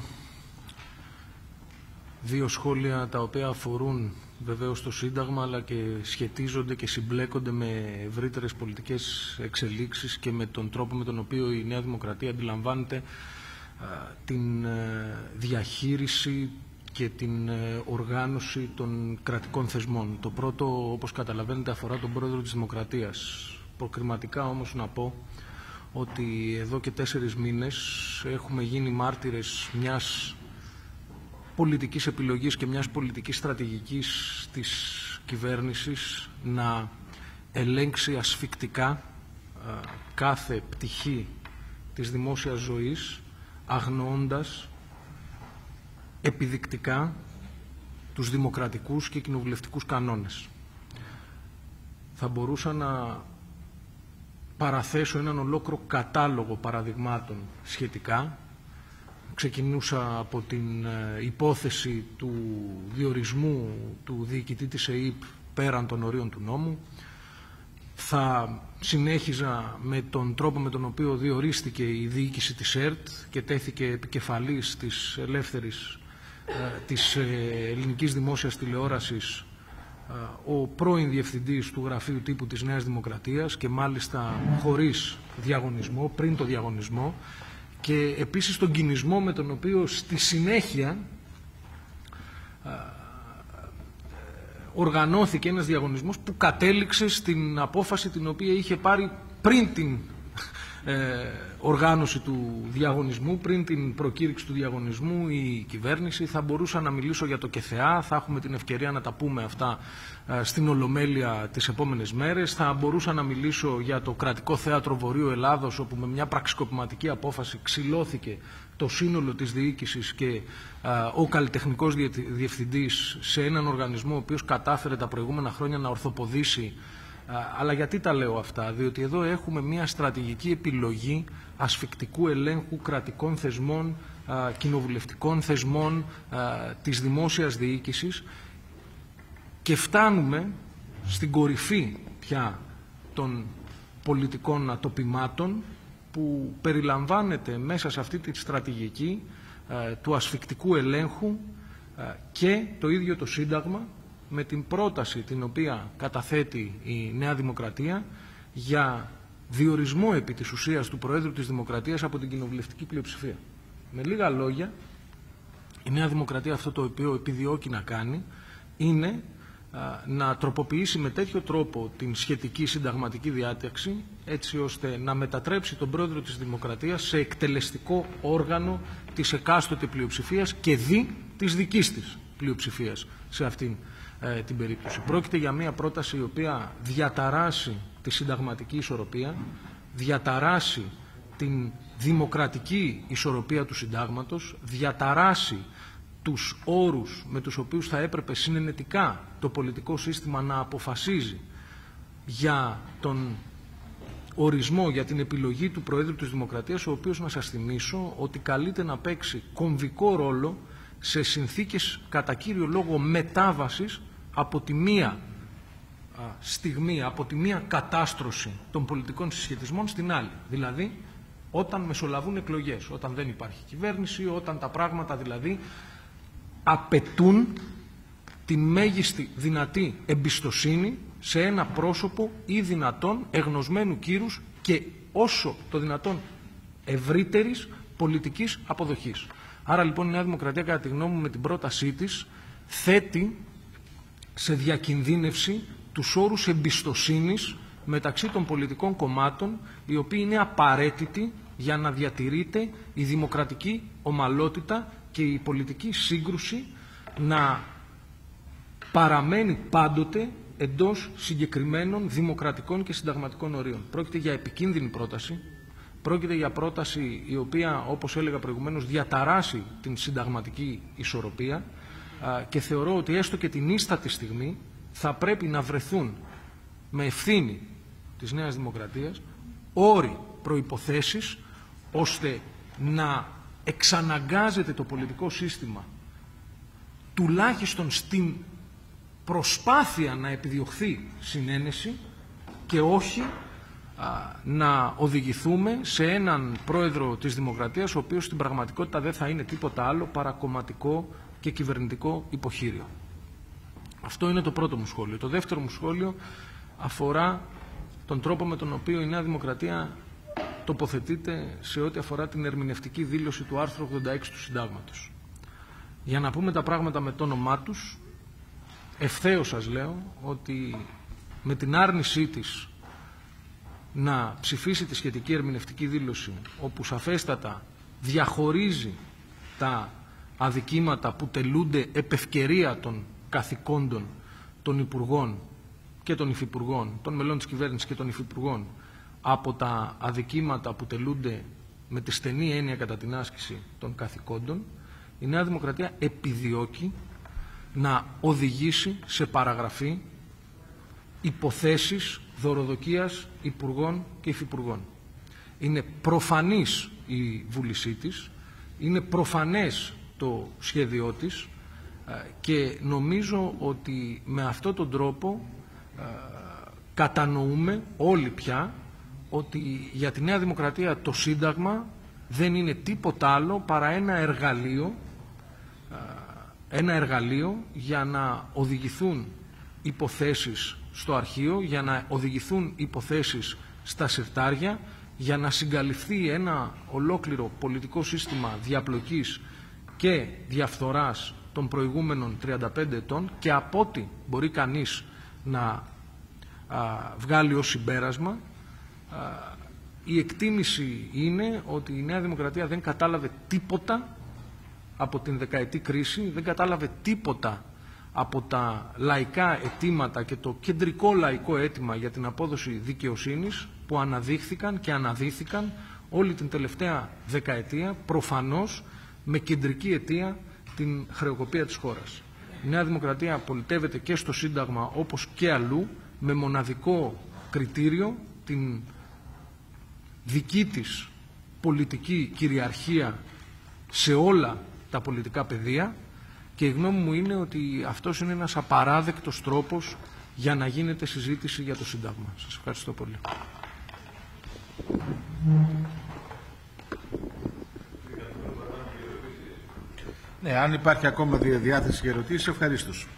2 σχόλια τα οποία αφορούν βεβαίως το Σύνταγμα, αλλά και σχετίζονται και συμπλέκονται με ευρύτερες πολιτικές εξελίξεις και με τον τρόπο με τον οποίο η Νέα Δημοκρατία αντιλαμβάνεται την διαχείριση και την οργάνωση των κρατικών θεσμών. Το πρώτο, όπως καταλαβαίνετε, αφορά τον Πρόεδρο της Δημοκρατίας. Προκριματικά όμως να πω ότι εδώ και 4 μήνες έχουμε γίνει μάρτυρες μιας πολιτικής επιλογής και μιας πολιτικής στρατηγικής της κυβέρνησης να ελέγξει ασφικτικά κάθε πτυχή της δημόσιας ζωής, αγνοώντας επιδεικτικά τους δημοκρατικούς και κοινοβουλευτικούς κανόνες. Θα μπορούσα να παραθέσω έναν ολόκληρο κατάλογο παραδειγμάτων σχετικά. Ξεκινούσα από την υπόθεση του διορισμού του διοικητή της ΕΥΠ πέραν των ορίων του νόμου. Θα συνέχιζα με τον τρόπο με τον οποίο διορίστηκε η διοίκηση της ΕΡΤ και τέθηκε επικεφαλής της της ελληνικής δημόσιας τηλεόρασης ο πρώην διευθυντής του Γραφείου Τύπου της Νέας Δημοκρατίας, και μάλιστα χωρίς διαγωνισμό, πριν το διαγωνισμό, και επίσης τον κινησμό με τον οποίο στη συνέχεια οργανώθηκε ένας διαγωνισμός που κατέληξε στην απόφαση την οποία είχε πάρει πριν την οργάνωση του διαγωνισμού, πριν την προκήρυξη του διαγωνισμού η κυβέρνηση. Θα μπορούσα να μιλήσω για το ΚΕΘΕΑ, θα έχουμε την ευκαιρία να τα πούμε αυτά στην Ολομέλεια τις επόμενες μέρες. Θα μπορούσα να μιλήσω για το Κρατικό Θέατρο Βορείου Ελλάδος, όπου με μια πραξικοπηματική απόφαση ξυλώθηκε το σύνολο της διοίκησης και ο καλλιτεχνικός διευθυντής σε έναν οργανισμό ο οποίος κατάφερε τα προηγούμενα χρόνια να ορθοποδήσει. Αλλά γιατί τα λέω αυτά? Διότι εδώ έχουμε μια στρατηγική επιλογή ασφικτικού ελέγχου κρατικών θεσμών κοινοβουλευτικών θεσμών, της δημόσιας διοίκησης, και φτάνουμε στην κορυφή πια των πολιτικών ατοπιμάτων, που περιλαμβάνεται μέσα σε αυτή τη στρατηγική του ασφικτικού ελέγχου και το ίδιο το Σύνταγμα, με την πρόταση την οποία καταθέτει η Νέα Δημοκρατία για διορισμό επί της ουσίας του Προέδρου της Δημοκρατίας από την κοινοβουλευτική πλειοψηφία. Με λίγα λόγια, η Νέα Δημοκρατία αυτό το οποίο επιδιώκει να κάνει είναι να τροποποιήσει με τέτοιο τρόπο την σχετική συνταγματική διάταξη, έτσι ώστε να μετατρέψει τον Πρόεδρο της Δημοκρατίας σε εκτελεστικό όργανο της εκάστοτε πλειοψηφίας και της δικής της πλειοψηφίας σε αυτήν την περίπτωση. Πρόκειται για μια πρόταση η οποία διαταράσει τη συνταγματική ισορροπία, διαταράσει την δημοκρατική ισορροπία του συντάγματος, διαταράσει τους όρους με τους οποίους θα έπρεπε συνενετικά το πολιτικό σύστημα να αποφασίζει για τον ορισμό, για την επιλογή του Προέδρου της Δημοκρατίας, ο οποίος, να σας θυμίσω, ότι καλείται να παίξει κομβικό ρόλο σε συνθήκες κατά κύριο λόγο μετάβασης από τη μία στιγμή, από τη μία κατάστρωση των πολιτικών συσχετισμών στην άλλη. Δηλαδή, όταν μεσολαβούν εκλογές, όταν δεν υπάρχει κυβέρνηση, όταν τα πράγματα δηλαδή απαιτούν τη μέγιστη δυνατή εμπιστοσύνη σε ένα πρόσωπο ή δυνατόν εγνωσμένου κύρους και όσο το δυνατόν ευρύτερης πολιτικής αποδοχής. Άρα λοιπόν η Νέα Δημοκρατία, κατά τη γνώμη μου, με την πρότασή της θέτει σε διακινδύνευση τους όρους εμπιστοσύνης μεταξύ των πολιτικών κομμάτων, οι οποίοι είναι απαραίτητοι για να διατηρείται η δημοκρατική ομαλότητα και η πολιτική σύγκρουση να παραμένει πάντοτε εντός συγκεκριμένων δημοκρατικών και συνταγματικών ορίων. Πρόκειται για επικίνδυνη πρόταση. Πρόκειται για πρόταση η οποία, όπως έλεγα προηγουμένως, διαταράσει την συνταγματική ισορροπία και θεωρώ ότι έστω και την ίστατη στιγμή θα πρέπει να βρεθούν με ευθύνη της Νέας Δημοκρατίας όροι, προϋποθέσεις, ώστε να εξαναγκάζεται το πολιτικό σύστημα τουλάχιστον στην προσπάθεια να επιδιωχθεί συνένεση και όχι να οδηγηθούμε σε έναν πρόεδρο της Δημοκρατίας ο οποίος στην πραγματικότητα δεν θα είναι τίποτα άλλο παρά κομματικό και κυβερνητικό υποχείριο. Αυτό είναι το πρώτο μου σχόλιο. Το δεύτερο μου σχόλιο αφορά τον τρόπο με τον οποίο η Νέα Δημοκρατία τοποθετείται σε ό,τι αφορά την ερμηνευτική δήλωση του άρθρου 86 του Συντάγματος. Για να πούμε τα πράγματα με το όνομά τους, ευθέως σας λέω ότι με την άρνησή της να ψηφίσει τη σχετική ερμηνευτική δήλωση, όπου σαφέστατα διαχωρίζει τα αδικήματα που τελούνται επ' ευκαιρία των καθηκόντων των Υπουργών και των Υφυπουργών, των μελών της κυβέρνησης και των Υφυπουργών, από τα αδικήματα που τελούνται με τη στενή έννοια κατά την άσκηση των καθηκόντων, η Νέα Δημοκρατία επιδιώκει να οδηγήσει σε παραγραφή υποθέσεις δωροδοκίας Υπουργών και Υφυπουργών. Είναι προφανής η βούλησή της, είναι προφανές το σχέδιό της και νομίζω ότι με αυτόν τον τρόπο κατανοούμε όλοι πια ότι για τη Νέα Δημοκρατία το Σύνταγμα δεν είναι τίποτα άλλο παρά ένα εργαλείο για να οδηγηθούν υποθέσεις στο αρχείο, για να οδηγηθούν υποθέσεις στα συρτάρια, για να συγκαλυφθεί ένα ολόκληρο πολιτικό σύστημα διαπλοκής και διαφθοράς των προηγούμενων 35 ετών και από ό,τι μπορεί κανείς να βγάλει ως συμπέρασμα, η εκτίμηση είναι ότι η Νέα Δημοκρατία δεν κατάλαβε τίποτα από την δεκαετή κρίση, δεν κατάλαβε τίποτα από τα λαϊκά αιτήματα και το κεντρικό λαϊκό αίτημα για την απόδοση δικαιοσύνης που αναδείχθηκαν και αναδύθηκαν όλη την τελευταία δεκαετία, προφανώς με κεντρική αιτία την χρεοκοπία της χώρας. Η Νέα Δημοκρατία πολιτεύεται και στο Σύνταγμα όπως και αλλού με μοναδικό κριτήριο την δική της πολιτική κυριαρχία σε όλα τα πολιτικά πεδία και η γνώμη μου είναι ότι αυτός είναι ένας απαράδεκτος τρόπος για να γίνεται συζήτηση για το Σύνταγμα. Σας ευχαριστώ πολύ. Ναι, αν υπάρχει ακόμα διάθεση για ερωτήσεις, ευχαρίστως.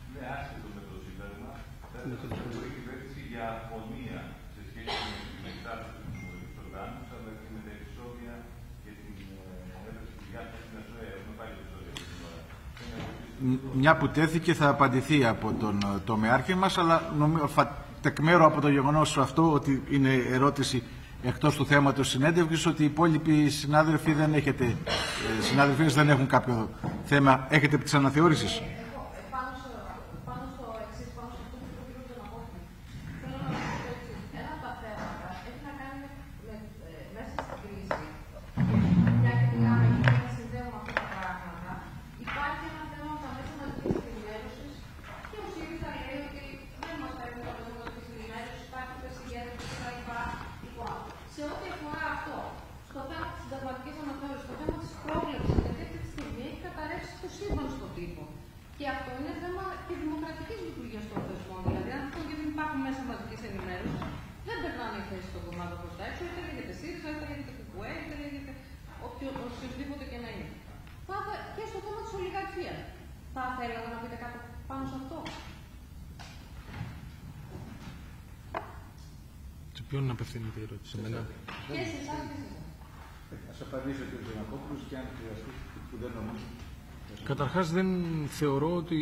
Μια που τέθηκε θα απαντηθεί από τον τομεάρχη μας, αλλά τεκμέρω από το γεγονός αυτό ότι είναι ερώτηση εκτός του θέματος συνέντευξης, ότι οι υπόλοιποι συνάδελφοι δεν έχουν κάποιο θέμα. Έχετε τις αναθεώρησεις. Και αυτό είναι θέμα και δημοκρατικής λειτουργίας των θεσμών. Δηλαδή, αν αυτό και δεν υπάρχουν μέσα μαζικής ενημέρωσης, δεν περνάνε οι θέσεις των κομμάτων προς τα έξω, είτε λέγεται ΣΥΡΙΖΑ, είτε λέγεται ΚΚΕ, είτε λέγεται οποιοδήποτε και να είναι. Και στο θέμα της ολιγαρχίας. Θα θέλατε να πείτε κάτι πάνω σε αυτό? Σε ποιον να απευθύνεται η ερώτηση? Και σε εσάς και σε εσάς. Ας απαντήσει ο κ. Τζανακόπουλος και αν χρειαστεί που δεν νομίζω. Καταρχάς δεν θεωρώ ότι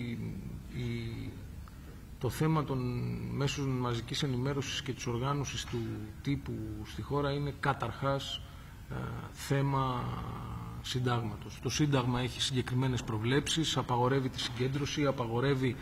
το θέμα των μέσων μαζικής ενημέρωσης και της οργάνωσης του τύπου στη χώρα είναι καταρχάς θέμα συντάγματος. Το Σύνταγμα έχει συγκεκριμένες προβλέψεις, απαγορεύει τη συγκέντρωση, απαγορεύει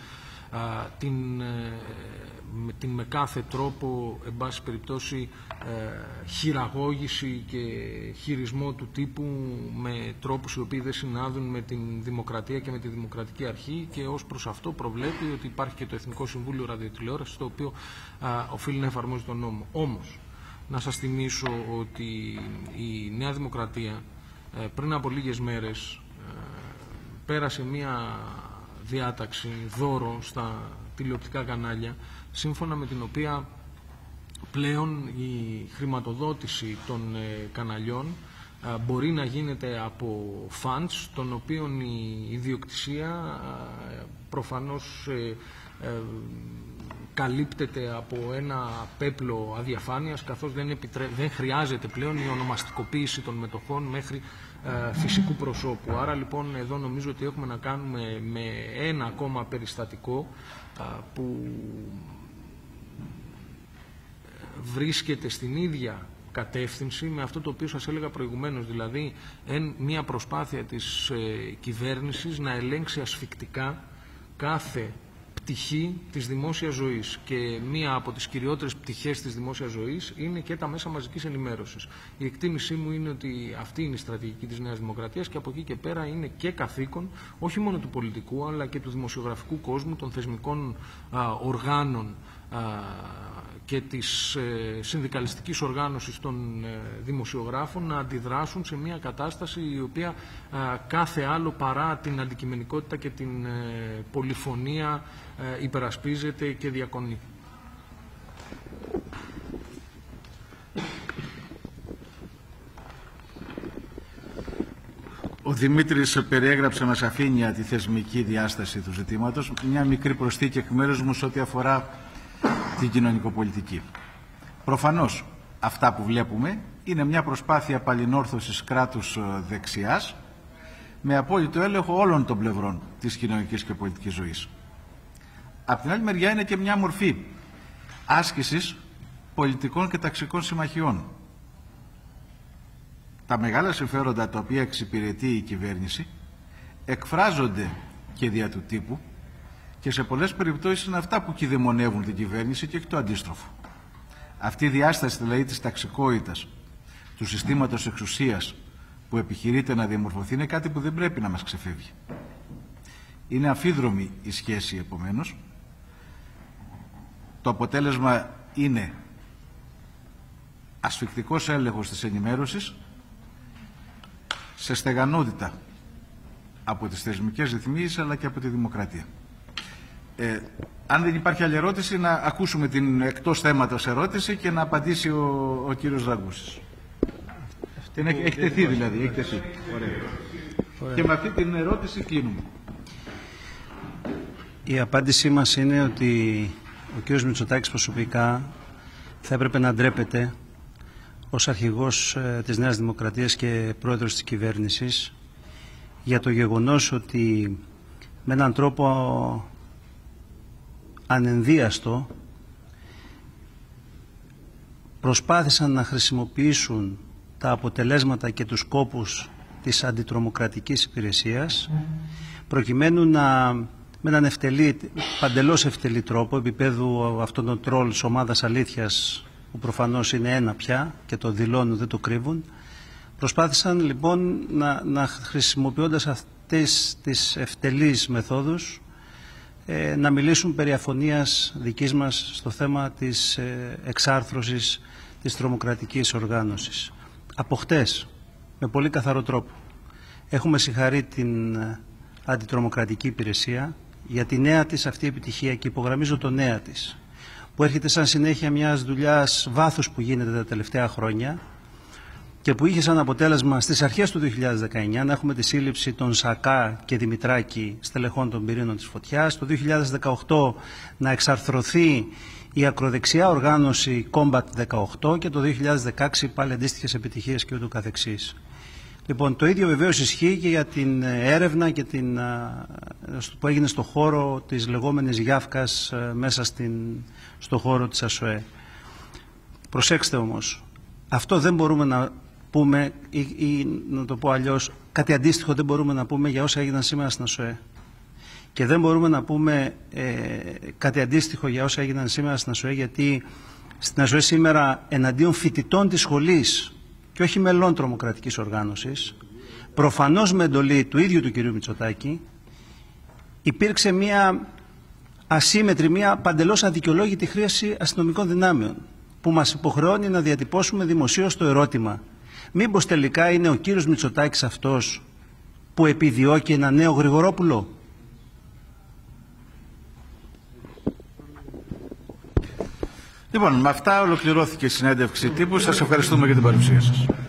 την με κάθε τρόπο, εν πάση περιπτώσει, χειραγώγηση και χειρισμό του τύπου με τρόπους οι οποίοι δεν συνάδουν με την δημοκρατία και με τη δημοκρατική αρχή, και ως προς αυτό προβλέπει ότι υπάρχει και το Εθνικό Συμβούλιο Ραδιοτηλεόρασης, το οποίο οφείλει να εφαρμόζει τον νόμο. Όμως, να σας θυμίσω ότι η Νέα Δημοκρατία πριν από λίγες μέρες πέρασε μία διάταξη δώρο στα τηλεοπτικά κανάλια, σύμφωνα με την οποία πλέον η χρηματοδότηση των καναλιών μπορεί να γίνεται από funds, των οποίων η ιδιοκτησία προφανώς καλύπτεται από ένα πέπλο αδιαφάνειας, καθώς δεν χρειάζεται πλέον η ονομαστικοποίηση των μετοχών μέχρι φυσικού προσώπου. Άρα λοιπόν εδώ νομίζω ότι έχουμε να κάνουμε με ένα ακόμα περιστατικό που βρίσκεται στην ίδια κατεύθυνση με αυτό το οποίο σας έλεγα προηγουμένως, δηλαδή μια προσπάθεια της κυβέρνησης να ελέγξει ασφικτικά κάθε πτυχή της δημόσιας ζωής, και μία από τις κυριότερες πτυχές της δημόσιας ζωής είναι και τα μέσα μαζικής ενημέρωσης. Η εκτίμησή μου είναι ότι αυτή είναι η στρατηγική της Νέας Δημοκρατίας, και από εκεί και πέρα είναι και καθήκον όχι μόνο του πολιτικού αλλά και του δημοσιογραφικού κόσμου, των θεσμικών οργάνων και της συνδικαλιστικής οργάνωσης των δημοσιογράφων να αντιδράσουν σε μια κατάσταση η οποία κάθε άλλο παρά την αντικειμενικότητα και την πολυφωνία υπερασπίζεται και διακονεί. Ο Δημήτρης περιέγραψε με σαφήνεια τη θεσμική διάσταση του ζητήματος. Μια μικρή προσθήκη εκ μέρους μου σε ό,τι αφορά την κοινωνικοπολιτική. Προφανώς αυτά που βλέπουμε είναι μια προσπάθεια παλινόρθωσης κράτους δεξιάς με απόλυτο έλεγχο όλων των πλευρών της κοινωνικής και πολιτικής ζωής. Απ' την άλλη μεριά είναι και μια μορφή άσκησης πολιτικών και ταξικών συμμαχιών. Τα μεγάλα συμφέροντα τα οποία εξυπηρετεί η κυβέρνηση εκφράζονται και δια του τύπου, και σε πολλές περιπτώσεις είναι αυτά που κηδεμονεύουν την κυβέρνηση και όχι το αντίστροφο. Αυτή η διάσταση δηλαδή της ταξικότητας, του συστήματος εξουσίας που επιχειρείται να διαμορφωθεί, είναι κάτι που δεν πρέπει να μας ξεφεύγει. Είναι αμφίδρομη η σχέση επομένως. Το αποτέλεσμα είναι ασφικτικός έλεγχος της ενημέρωσης, σε στεγανότητα από τις θεσμικές ρυθμίσεις αλλά και από τη δημοκρατία. Αν δεν υπάρχει άλλη ερώτηση, να ακούσουμε την εκτός θέματος ερώτηση και να απαντήσει ο κύριος Ραγκούσης. Έχει τεθεί δηλαδή. Έχει τεθεί. Ωραία. Και με αυτή την ερώτηση κλείνουμε. Η απάντησή μας είναι ότι ο κύριος Μητσοτάκης προσωπικά θα έπρεπε να ντρέπεται ως αρχηγός της Νέας Δημοκρατίας και πρόεδρος της κυβέρνησης για το γεγονός ότι με έναν τρόπο ανενδίαστο προσπάθησαν να χρησιμοποιήσουν τα αποτελέσματα και τους σκόπους της αντιτρομοκρατικής υπηρεσίας προκειμένου με έναν παντελώς ευτελή τρόπο, επίπεδου αυτών των τρόλ της ομάδας αλήθειας που προφανώς είναι ένα πια και το δηλώνουν, δεν το κρύβουν, προσπάθησαν λοιπόν να χρησιμοποιώντας αυτές τις ευτελείς μεθόδους να μιλήσουν περί αφωνίας δικής μας στο θέμα της εξάρθρωσης της τρομοκρατικής οργάνωσης. Από χτες, με πολύ καθαρό τρόπο, έχουμε συγχαρεί την αντιτρομοκρατική υπηρεσία για τη νέα της αυτή επιτυχία, και υπογραμμίζω το νέα της, που έρχεται σαν συνέχεια μιας δουλειάς βάθους που γίνεται τα τελευταία χρόνια και που είχε σαν αποτέλεσμα στις αρχές του 2019 να έχουμε τη σύλληψη των Σακά και Δημητράκη, στελεχών των πυρήνων της φωτιάς, το 2018 να εξαρθρωθεί η ακροδεξιά οργάνωση Combat 18 και το 2016 πάλι αντίστοιχες επιτυχίες και ούτω καθεξής. Λοιπόν, το ίδιο βεβαίως ισχύει και για την έρευνα και που έγινε στο χώρο της λεγόμενης Γιάφκας μέσα στο χώρο της ΑΣΟΕ. Προσέξτε όμως, αυτό δεν μπορούμε να πούμε, ή να το πω αλλιώς, κάτι αντίστοιχο δεν μπορούμε να πούμε για όσα έγιναν σήμερα στην ΑΣΟΕ. Και δεν μπορούμε να πούμε κάτι αντίστοιχο για όσα έγιναν σήμερα στην ΑΣΟΕ, γιατί στην ΑΣΟΕ σήμερα εναντίον φοιτητών της σχολής και όχι μελών τρομοκρατικής οργάνωσης, προφανώς με εντολή του ίδιου του κυρίου Μητσοτάκη, υπήρξε μια ασύμετρη, μια παντελώς αδικαιολόγητη χρήση αστυνομικών δυνάμεων, που μας υποχρεώνει να διατυπώσουμε δημοσίως το ερώτημα: μήπως τελικά είναι ο κύριος Μητσοτάκης αυτός που επιδιώκει ένα νέο Γρηγορόπουλο? Λοιπόν, με αυτά ολοκληρώθηκε η συνέντευξη τύπου. Σας ευχαριστούμε για την παρουσία σας.